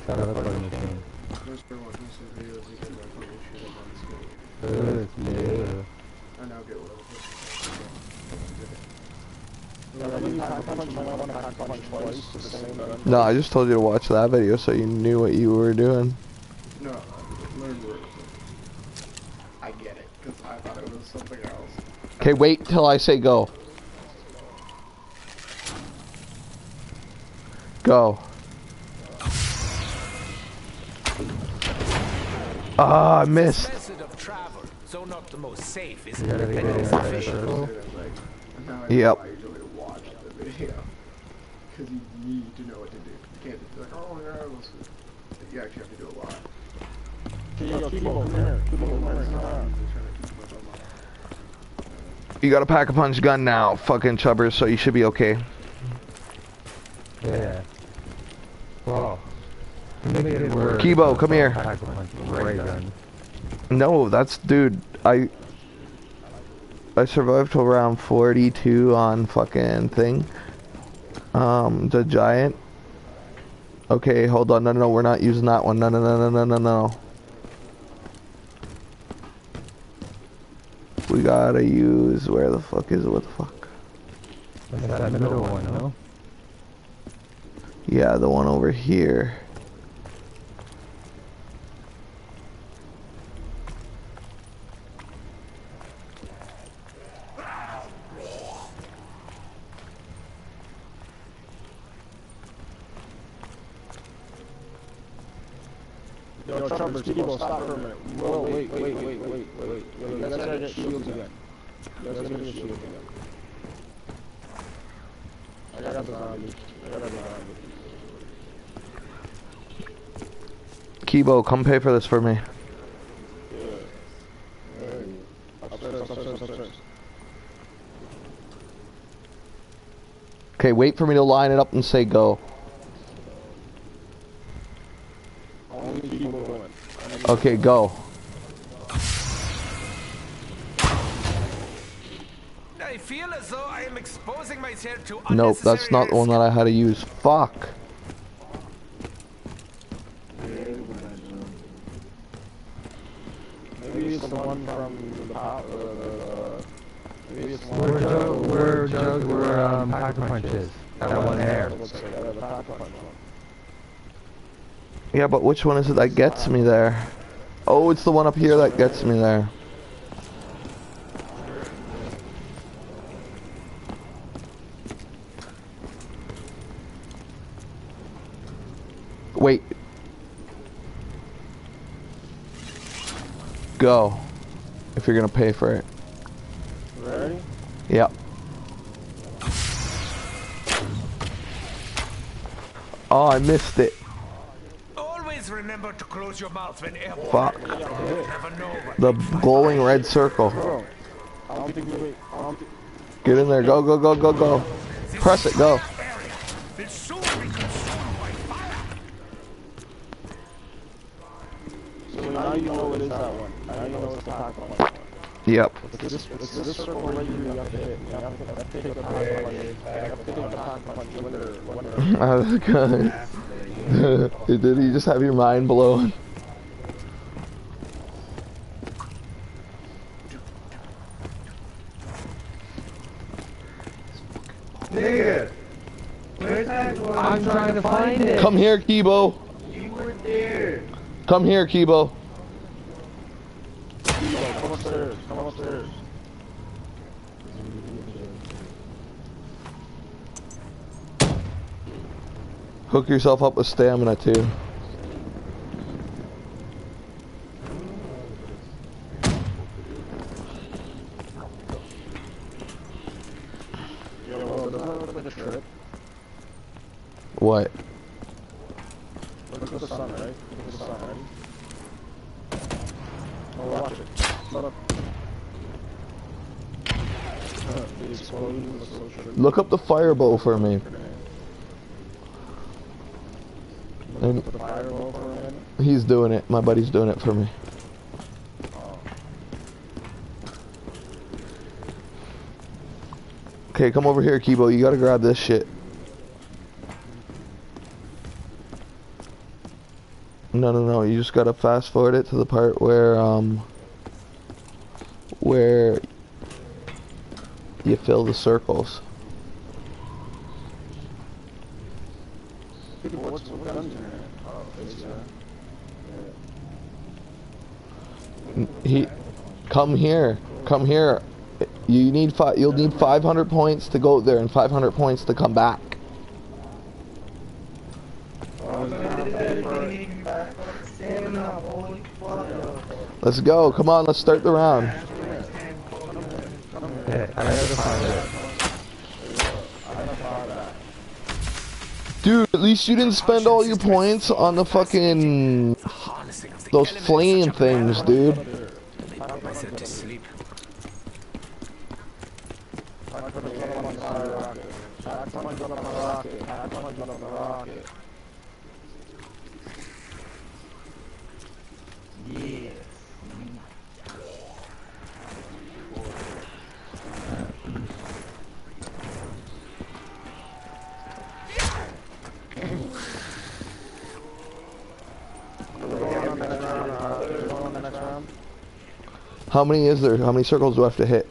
Speaker 3: No, I just told you to watch that video so you knew what you were doing.
Speaker 1: No, learn words. I get it, because I thought it was something else.
Speaker 3: Okay, wait till I say go. Go. Ah, I missed.
Speaker 11: So not the most safe, is
Speaker 10: You gotta get in that circle.
Speaker 3: Yep.
Speaker 1: I usually watch the video. Because you need to know what to do. You can't just be like, oh, yeah, let's do. You actually have to do a lot.
Speaker 3: You got a pack-a-punch gun now, fucking chubbers, so you should be okay.
Speaker 10: Yeah. Well, make it work.
Speaker 3: Kibo, come here.
Speaker 10: Pack-a-punch, ray gun.
Speaker 3: No, that's, dude, I I survived till round forty-two on fucking thing. Um, the giant. Okay, hold on, no, no, no, we're not using that one, no, no, no, no, no, no, no. We gotta use, where the fuck is it, what the fuck?
Speaker 10: That's that middle one, no?
Speaker 3: Yeah, the one over here.
Speaker 2: Yo, Chubbers, Kibo, stop for a minute. Whoa, wait, wait, wait, wait, wait, wait. You guys gotta get shields again. You guys gotta get shields again. I got the zombie. I got the zombie.
Speaker 3: Kibo, come pay for this for me.
Speaker 2: Yeah. Alright. Upstairs, upstairs, upstairs.
Speaker 3: Okay, wait for me to line it up and say go.
Speaker 2: Only Kibo going.
Speaker 3: Okay, go.
Speaker 11: I feel as though I am exposing myself to
Speaker 3: Nope, that's not the one that I had to use. Fuck.
Speaker 2: Maybe it's the one from the pop. Uh, uh, maybe it's one.
Speaker 10: Where Jug, where Jug, where um, pack-a-punch is. That one there.
Speaker 3: Yeah, but which one is it that gets me there? Oh, it's the one up here that gets me there. Wait. Go. If you're gonna pay for it.
Speaker 2: Ready?
Speaker 3: Yep. Oh, I missed it.
Speaker 11: Always remember to close your mouth when airborne.
Speaker 3: Fuck.
Speaker 11: You never know what
Speaker 3: The
Speaker 11: might find
Speaker 3: glowing
Speaker 11: behind.
Speaker 3: red circle.
Speaker 2: I don't think we wait. I don't think.
Speaker 3: Get in there. Go, go, go, go, go. Press it. Go.
Speaker 11: Will soon be consumed by fire.
Speaker 2: So now you know it is that one. Now you know it's the pack one.
Speaker 3: Yep.
Speaker 2: It's this, it's this circle right here you have to hit. You have to, you have to take the pack punch. You have to take the pack punch when they're, when they're...
Speaker 3: That was good. Did he just have your mind blown?
Speaker 10: Nigga! Where's that one? I'm trying to find it.
Speaker 3: Come here, Kibo.
Speaker 10: You were there.
Speaker 3: Come here, Kibo.
Speaker 2: Come upstairs. Come upstairs.
Speaker 3: Hook yourself up with stamina, too. What?
Speaker 2: Look at the sun, right? Look at the sun, right? Oh, watch it. Shut up. The explosion was so tricky.
Speaker 3: Look up the firebow for me. And
Speaker 2: The fireball for a minute.
Speaker 3: he's doing it. My buddy's doing it for me. Okay, come over here, Kibo. You gotta grab this shit. No, no, no. You just gotta fast forward it to the part where, um, where you fill the circles.
Speaker 2: What's what guns in there? Oh, it's, uh,
Speaker 3: He, come here, come here. You need five. You'll need five hundred points to go there and five hundred points to come back. Let's go. Come on. Let's start the round.
Speaker 10: Yeah, I gotta find it.
Speaker 3: Dude, at least you didn't spend all your points on the fucking those flame things, dude.
Speaker 11: Put myself to sleep.
Speaker 10: Yeah.
Speaker 3: How many is there? How many circles do I have to hit?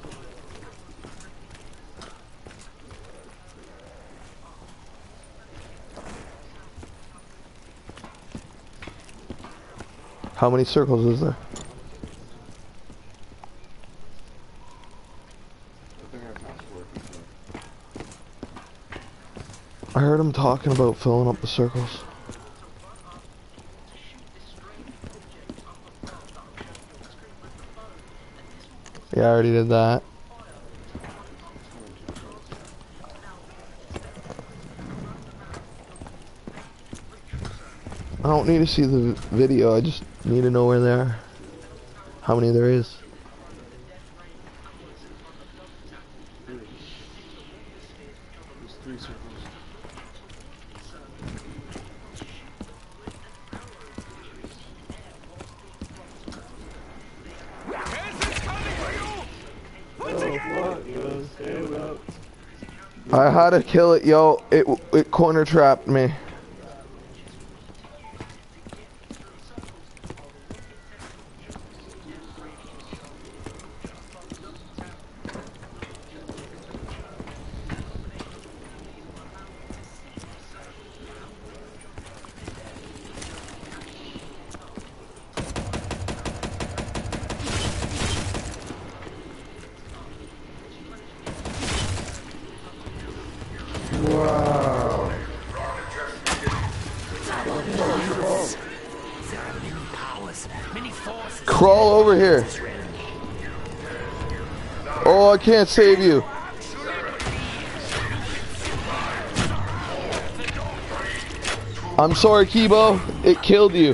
Speaker 3: How many circles is there? I heard him talking about filling up the circles. Yeah, I already did that. I don't need to see the video, I just need to know where they are. How many there is.
Speaker 2: There's three circles.
Speaker 3: I had to kill it, yo. It it corner trapped me.
Speaker 10: Wow.
Speaker 3: Crawl over here. Oh, I can't save you. I'm sorry, Kibo. It killed you.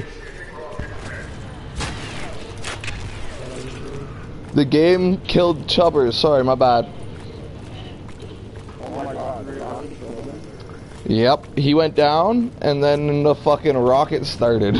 Speaker 3: The game killed Chubbers. Sorry, my bad. Yep, he went down, and then the fucking rocket started.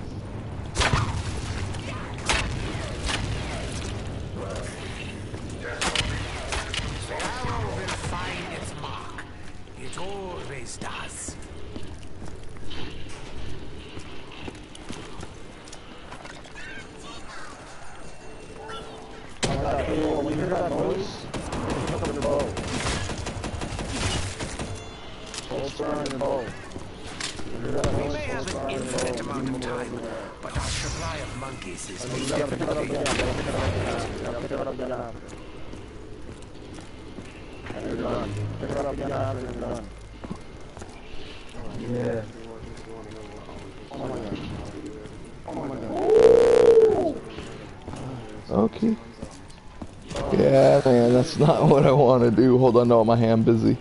Speaker 3: Okay. Yeah, man, that's not what I want to do. Hold on, no, my hand busy.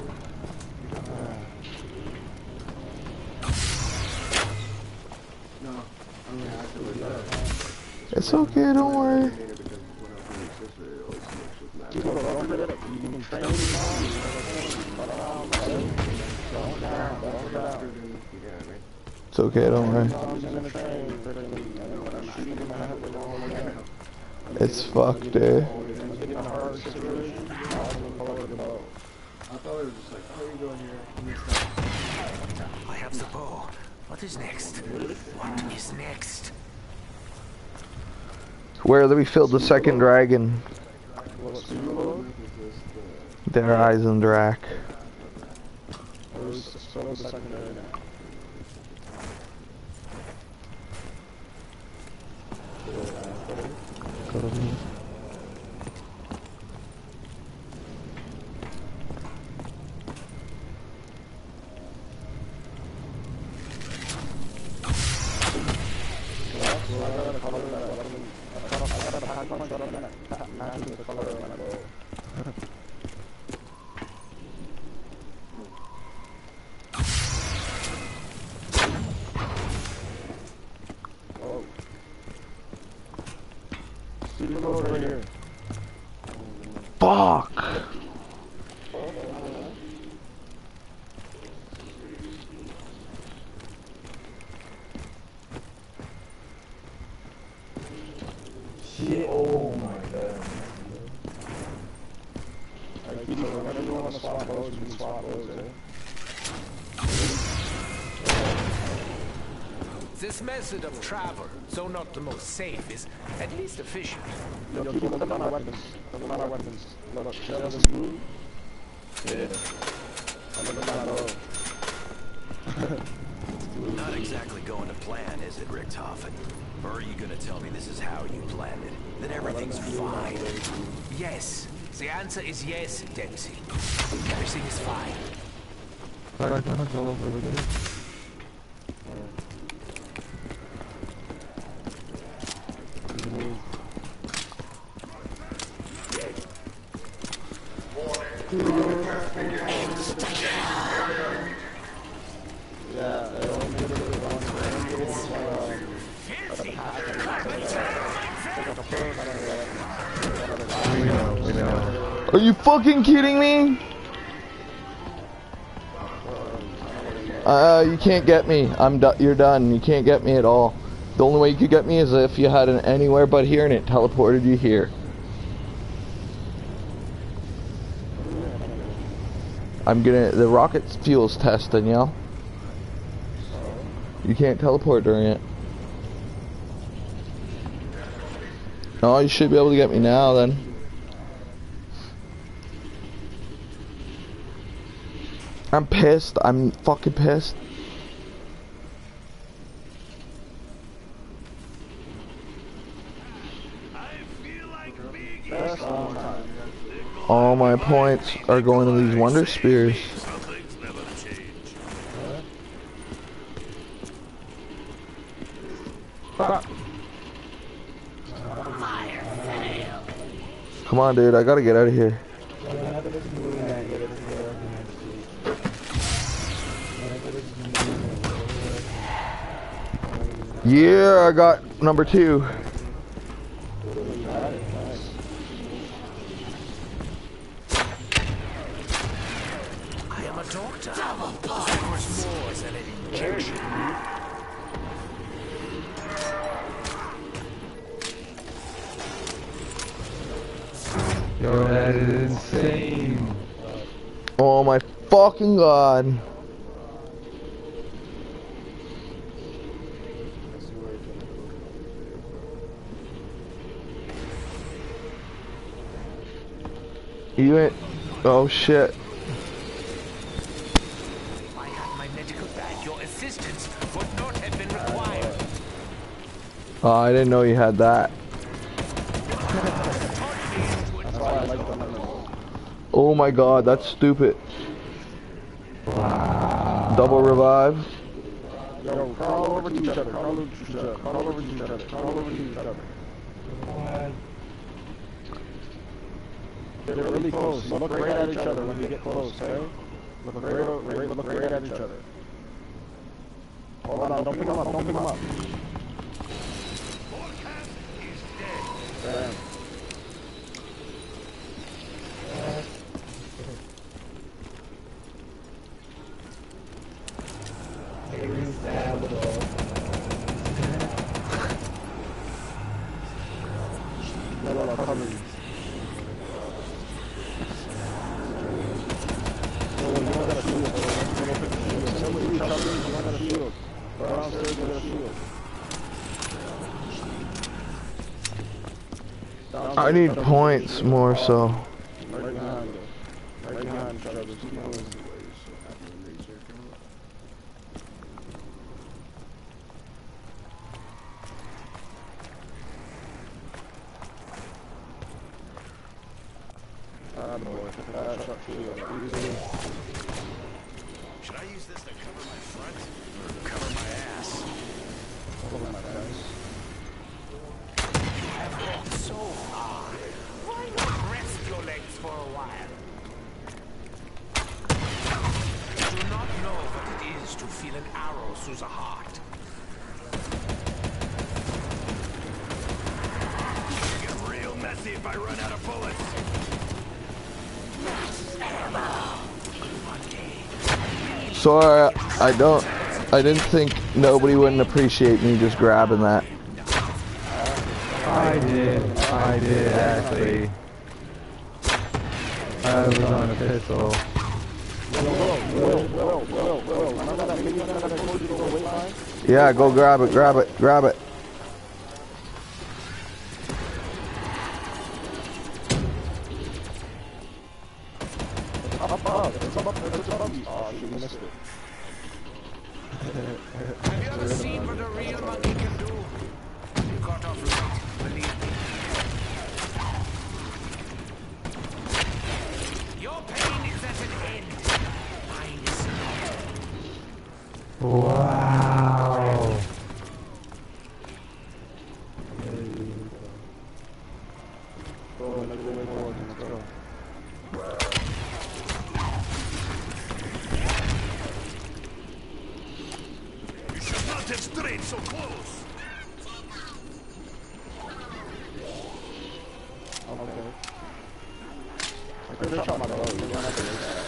Speaker 3: It's okay, don't worry. It's okay, don't worry. It's fucked, dude.
Speaker 11: I have the bow. What is next? What is next?
Speaker 3: Where do we fill the second dragon? Der Eisendrach. Fuck!
Speaker 2: Shit, oh my god. Alright, Keto, whenever you want to swap those, we can swap those, eh?
Speaker 11: This method of travel, though not the most safe, is at least efficient.
Speaker 2: Yo, Keto, look at my weapons. Look at my weapons. Look, shell is blue. Yeah. Look at my bow.
Speaker 4: Not exactly going to plan, is it, Richthofen? Or are you gonna tell me this is how you planned it? That everything's fine?
Speaker 11: Yes. The answer is yes, Dempsey. Everything is fine.
Speaker 3: Are you fucking kidding me? Uh, you can't get me. I'm do you're done. You can't get me at all. The only way you could get me is if you had an anywhere but here and it teleported you here. I'm gonna, the rocket fuel's testing, yo. You can't teleport during it. Oh, you should be able to get me now then. I'm pissed. I'm fucking pissed. All my points are going to these Wonder Spears. Come on, dude. I gotta get out of here. Yeah, I got number two.
Speaker 11: I am a doctor. That was more than an injection.
Speaker 10: Yo, that is insane.
Speaker 3: Oh my fucking god. You ain't. Oh shit.
Speaker 11: If I had my medical bag, your assistance would not have been required.
Speaker 3: Oh, I didn't know you had that. Oh my god, that's stupid. Wow. Double revive.
Speaker 2: Yo, crawl over to each other, crawl over to each other, crawl over to each other, crawl over to each other. Get really close. Look right at each other when we get close, okay? Look right, right, look right at each other. Hold on, don't pick him up, don't pick him up. Damn. No, no, no, cover you.
Speaker 3: I need points more so.
Speaker 2: Right behind you. Right behind each other. Ah, boy. Ah, shot shield. Easy.
Speaker 4: Should I use this to cover my front or cover my ass?
Speaker 2: Cover my ass.
Speaker 11: You have walked so far. Why not rest your legs for a while? You do not know what it is to feel an arrow through the heart.
Speaker 4: Get real messy if I run out of bullets.
Speaker 3: Sorry, I don't. I didn't think nobody wouldn't appreciate me just grabbing that.
Speaker 10: I did. I did actually. I was on a pistol.
Speaker 3: Yeah, go grab it, grab it, grab it.
Speaker 11: Have you ever seen what a real monkey can do? You got off right, believe me. Your pain is at an end. Mine is not.
Speaker 10: Wow.
Speaker 8: You should not have strayed so close.
Speaker 2: Okay. I could have shot my brother. You don't have to do that.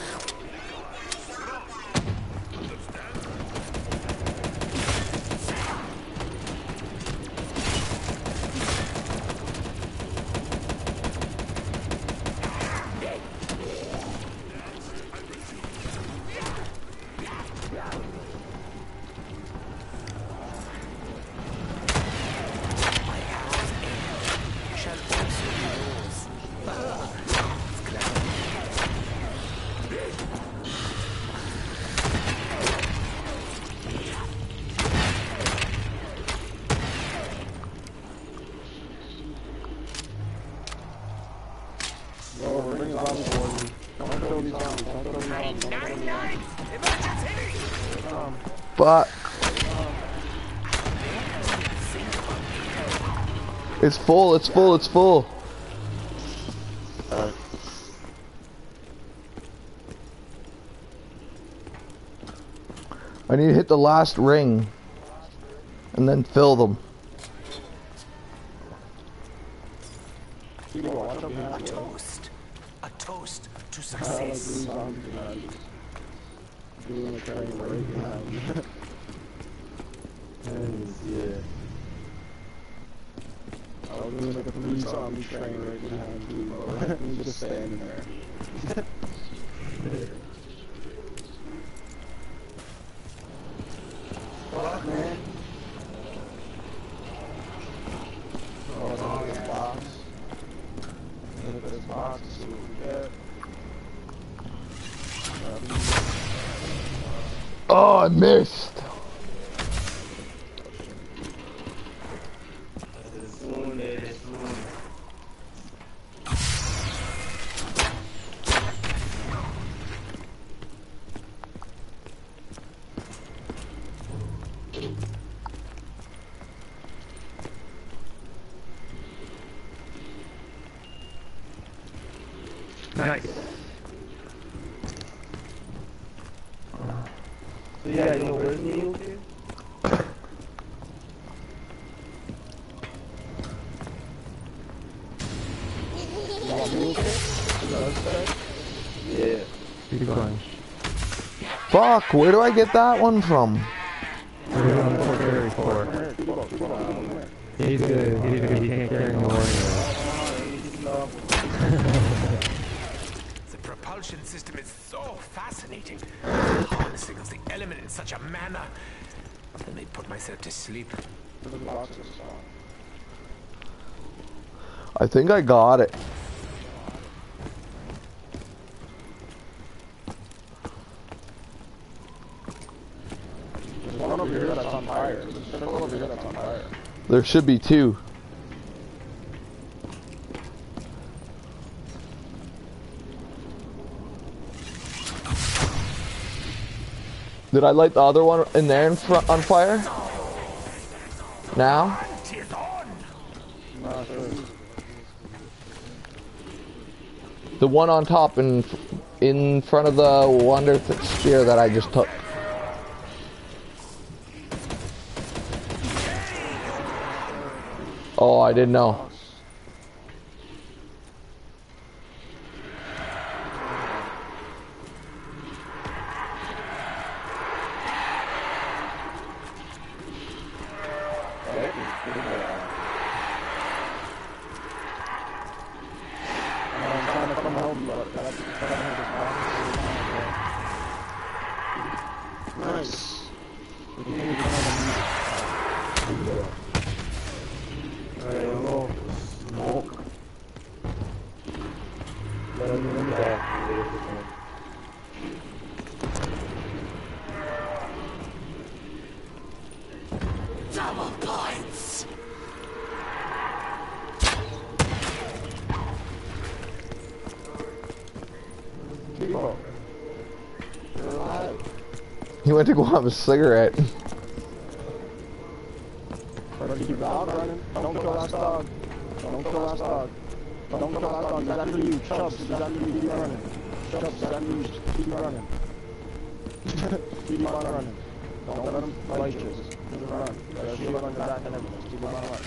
Speaker 3: Fuck. It's full, it's full, it's full. I need to hit the last ring. and then fill them.
Speaker 11: A toast. A toast to success.
Speaker 9: Doing a train right behind. Yeah. I was doing like a three zombie train right behind you, bro. He was just standing there. Fuck, man. Oh, it's on this box. Look at this box, see what we get.
Speaker 3: Oh, I missed.
Speaker 10: Nice.
Speaker 9: So yeah, you know where's the needle, dude?
Speaker 10: Yeah. Keep going.
Speaker 3: Fuck, where do I get that one from?
Speaker 10: We're on four carry four. He's good, he's good, he can't carry no more.
Speaker 11: The propulsion system is so fascinating. Harnessing of the element in such a manner. Let me put myself to sleep.
Speaker 3: I think I got it.
Speaker 9: There's one over here that's on fire. There's a circle over here that's on fire.
Speaker 3: There should be two. Did I light the other one in there in front on fire? Now? The one on top in in front of the Wonder Spear that I just took. Oh, I didn't know.
Speaker 9: Nice. Smoke.
Speaker 11: Double points.
Speaker 3: He went to go have a cigarette.
Speaker 9: Keep dog running. Don't kill that dog. Don't kill that dog. Don't kill that dog. Is that for you? Chubbs, is that for you? Keep running. Chubbs, is that for you? Keep running. Keep on running. Don't let him fight you. Keep running. There's shield on your back and everything. Keep on running.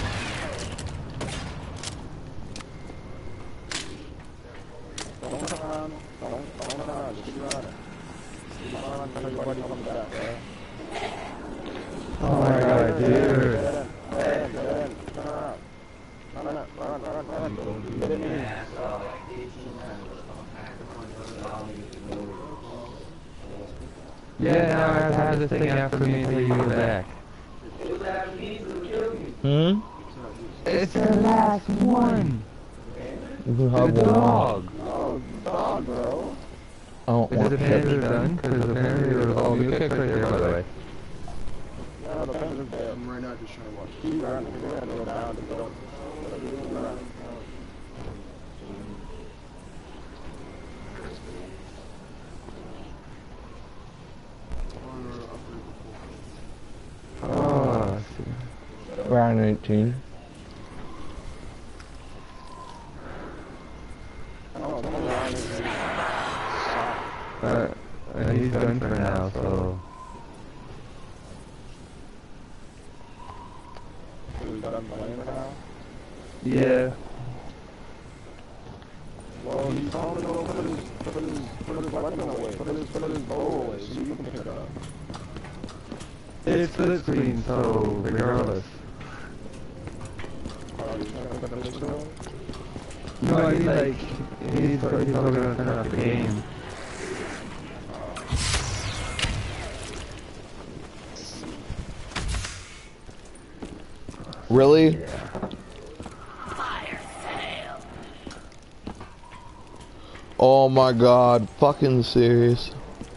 Speaker 9: Don't turn around. Don't, don't turn around. Just keep running. Keep on running until your buddy comes back, right?
Speaker 10: Oh my god, dude.
Speaker 9: Get in, get in, get in. Turn around. Run, run, run, run, run. Get in here.
Speaker 10: Yeah, now I have to have this thing after me until you go back.
Speaker 3: Hmm?
Speaker 10: It's the last one.
Speaker 3: You
Speaker 10: The
Speaker 3: have one.
Speaker 10: dog.
Speaker 9: Oh, dog, bro.
Speaker 3: I don't
Speaker 10: Is
Speaker 3: want
Speaker 10: it the Panzer done? Because apparently there was all new kicks right there, by the way.
Speaker 9: Yeah, the Panzer's dead. I'm right now just trying to watch. Keep running. Keep running. Go down. Keep going. Keep running.
Speaker 10: Oh, I see.
Speaker 3: Round eighteen.
Speaker 9: Oh, come on.
Speaker 10: Uh, uh, he's done for now, so...
Speaker 9: you done playing now?
Speaker 10: Yeah.
Speaker 9: Well, he's telling me to go put his, put his, put his weapon away, put his, put his bow away, so you can pick it up.
Speaker 10: It's split screen, so regardless.
Speaker 9: Oh, you trying to finish it up?
Speaker 10: No, I mean like, he's, he's probably gonna turn off the game.
Speaker 3: Really?
Speaker 10: Yeah.
Speaker 3: Oh my god, fucking serious.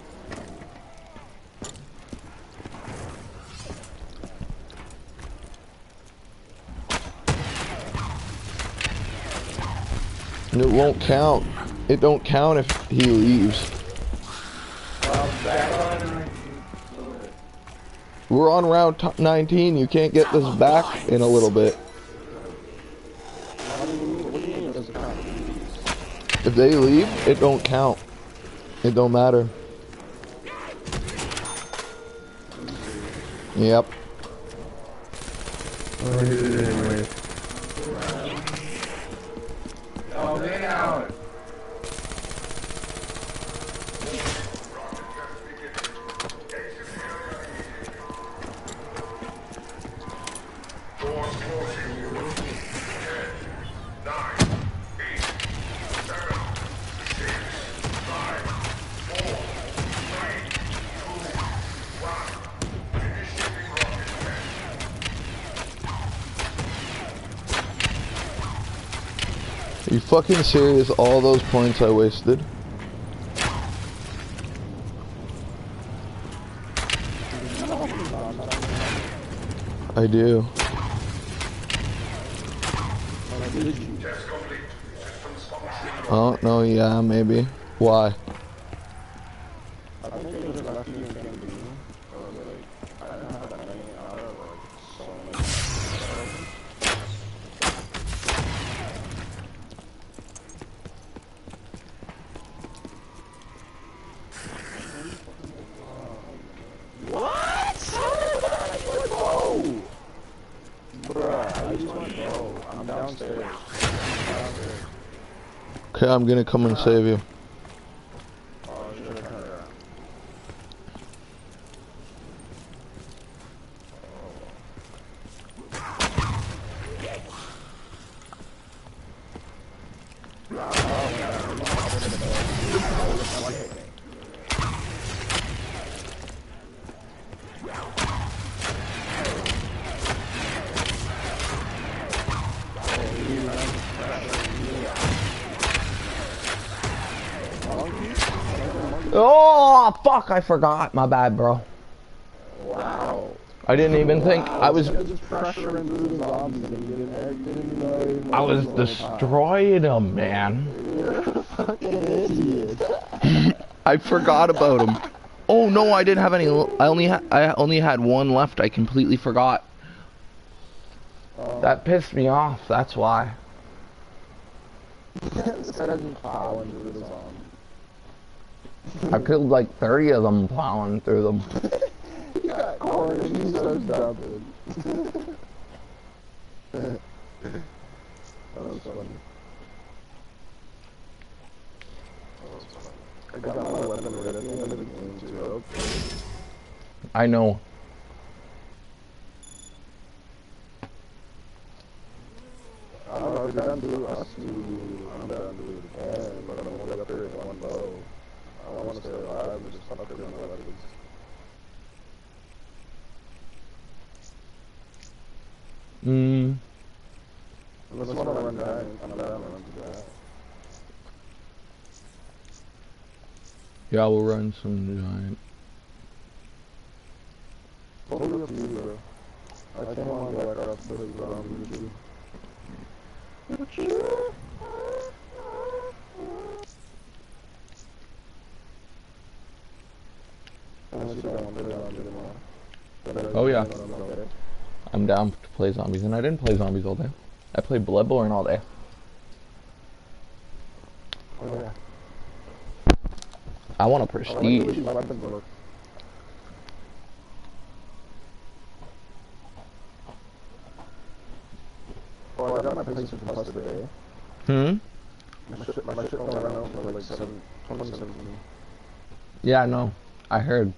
Speaker 3: And it won't count. It don't count if he leaves. We're on round nineteen. You can't get this back in a little bit. If they leave, it don't count. It don't matter. Yep.
Speaker 10: Oh, he did it anyway.
Speaker 11: Oh, get out.
Speaker 8: Doors closing. Ten, nine, eight, seven, six, five, four, three, two, one. Initiating rocket test.
Speaker 3: Are you fucking serious? All those points I wasted? I do.
Speaker 8: Test complete. Systems functioning.
Speaker 3: Oh, no, yeah, maybe. Why?
Speaker 9: I think it was left me in Gambino. Or like, I didn't have that many out of like so many. What? Whoa! Bruh, I just went low. I'm downstairs. I'm downstairs.
Speaker 3: Okay, I'm gonna come and save you.
Speaker 9: Oh, shit, I turned around.
Speaker 3: Oh, fuck, I forgot. My bad, bro.
Speaker 9: Wow.
Speaker 3: I didn't even think. I was
Speaker 9: Just pressuring through the zombies and you didn't, didn't know even
Speaker 3: I was
Speaker 9: what was
Speaker 3: destroying them, man.
Speaker 9: You're a fucking idiot.
Speaker 3: I forgot about them. Oh no, I didn't have any. I only had I only had one left. I completely forgot.
Speaker 9: Um,
Speaker 3: That pissed me off. That's why.
Speaker 9: Instead of plowing through the zombies.
Speaker 3: I killed like thirty of them plowing through them.
Speaker 9: You got corn and you started dumping. That was funny. I got my weapon right at the end of the game too.
Speaker 3: I know.
Speaker 9: I don't know if you're done to us two, I'm done to do it again, but I'm only up there in one bow. I don't want to stay alive and just fuck with my weapons.
Speaker 3: Hmm.
Speaker 9: Unless I want to run back, I'm down to run to that.
Speaker 3: Yeah, we'll run some giant.
Speaker 9: Totally up to you, bro. I can't want to go back up to the ground with you. With you? Unless you don't want to do it anymore.
Speaker 3: Oh yeah. I'm down to play zombies, and I didn't play zombies all day. I played Bloodborne all day.
Speaker 9: Oh yeah.
Speaker 3: I want a
Speaker 9: I like the way
Speaker 3: prestige.
Speaker 9: these weapons look. Oh, I got my PlayStation Plus today.
Speaker 3: Hmm?
Speaker 9: My shit, my shit don't run out until like seven, twenty seventeen.
Speaker 3: Yeah, no. I heard.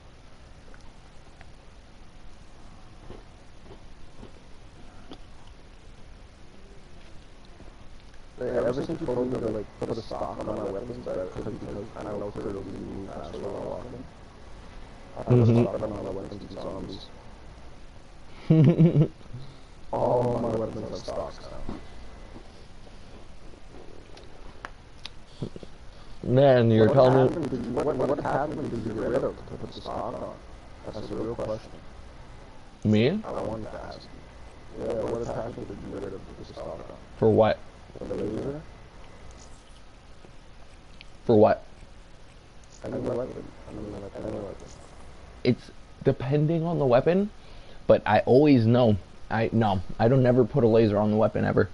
Speaker 9: Yeah, ever since you told me to like put a stock on my weapons, I because I know for it'll be moving faster while walking. I put a stock on my weapons and zombies. All my weapons have stocks now.
Speaker 3: Man, you're
Speaker 9: what
Speaker 3: telling
Speaker 9: me... You, what, what happened did you get rid of to put the stock on? That's the real question.
Speaker 3: Me?
Speaker 9: I wanted to ask you. Yeah, what happened did you get rid of to put the stock on?
Speaker 3: For what?
Speaker 9: For the laser?
Speaker 3: For what?
Speaker 9: Any weapon. I mean, like, any weapon.
Speaker 3: It's depending on the weapon, but I always know. I no, I don't never put a laser on the weapon ever.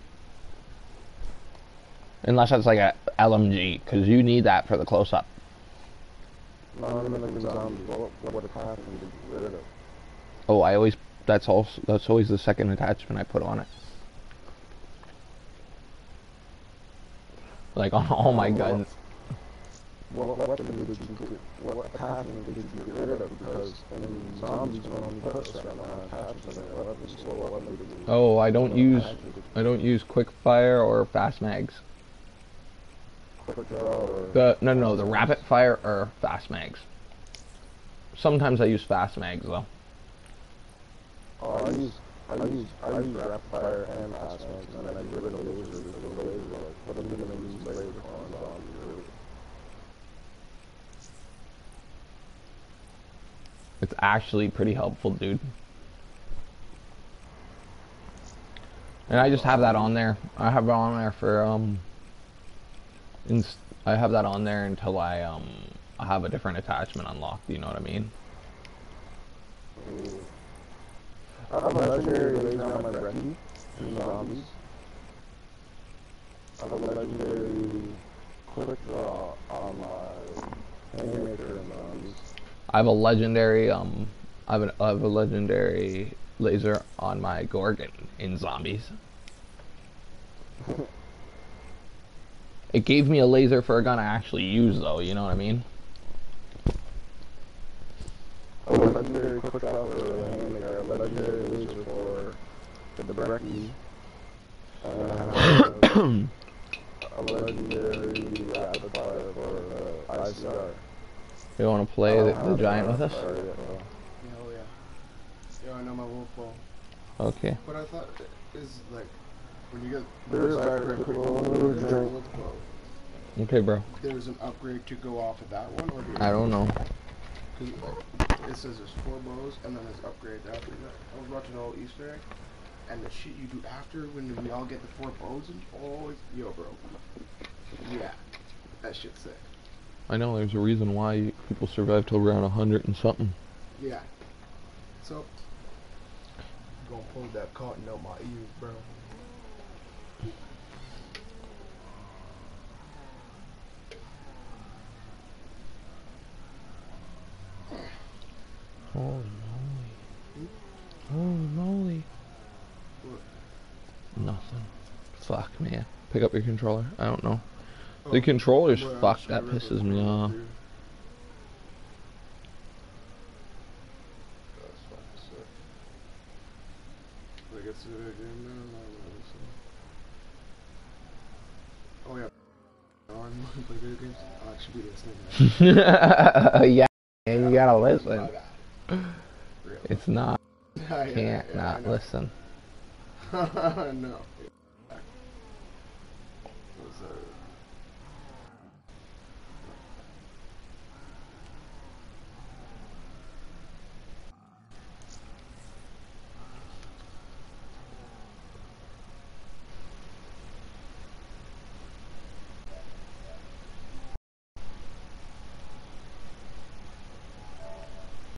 Speaker 3: Unless that's like a L M G, because you need that for the close-up.
Speaker 9: No, I mean like the zombies. What, what attachment did you get rid of?
Speaker 3: Oh, I always, that's also, that's always the second attachment I put on it. Like on all my guns.
Speaker 9: What, what weapon did you get, what attachment did you get rid of? Because in zombies, when only put certain attachments on their weapons, so what weapon did you...
Speaker 3: Oh, I don't use, I don't use quick fire or fast mags.
Speaker 9: Quick draw or...
Speaker 3: The, no, no, the rapid fire or fast mags. Sometimes I use fast mags though.
Speaker 9: Oh, I use, I use, I use rapid fire and fast mags, and then I get rid of lasers because the laser, like, what am I gonna use laser on zombies?
Speaker 3: It's actually pretty helpful, dude. And I just have that on there. I have it on there for, um... Inst I have that on there until I, um... I have a different attachment unlocked, you know what I mean?
Speaker 9: I have a legendary laser on my Brecci in zombies. I have a legendary quick draw on my Haymaker in zombies.
Speaker 3: I have a legendary, um, I have, an, I have a legendary laser on my Gorgon in zombies. It gave me a laser for a gun I actually use, though, you know what I mean?
Speaker 9: A legendary quick draw for the Haymaker, a legendary laser for the Brecci, and a legendary rapid fire for the I C R.
Speaker 3: You want to play the, the giant with us?
Speaker 1: Yeah, oh yeah. Yeah, I know my wolf ball.
Speaker 3: Okay.
Speaker 1: But I thought is like when you get
Speaker 9: there's
Speaker 1: drink.
Speaker 3: Okay, bro.
Speaker 1: There's an upgrade to go off of that one, or do
Speaker 3: I don't know.
Speaker 1: Cause it says there's four bows and then there's upgrades after that. I was watching all Easter egg, and the shit you do after when we all get the four bows and oh, yo, bro. Yeah, that shit's sick.
Speaker 3: I know there's a reason why people survive till around a hundred and something.
Speaker 1: Yeah. So, I'm gonna pull that cotton out my ears, bro.
Speaker 3: Holy moly. Holy moly.
Speaker 1: What?
Speaker 3: Nothing. Fuck, man. Pick up your controller. I don't know. The controller's
Speaker 1: well,
Speaker 3: fucked, that pisses me off.
Speaker 1: That's fucking sick. Did I get to the game now? Oh yeah. Oh, I'm play video games? Oh, I should be listening.
Speaker 3: Yeah, and you gotta listen. It's not. Can't
Speaker 1: yeah, yeah,
Speaker 3: not listen.
Speaker 1: No.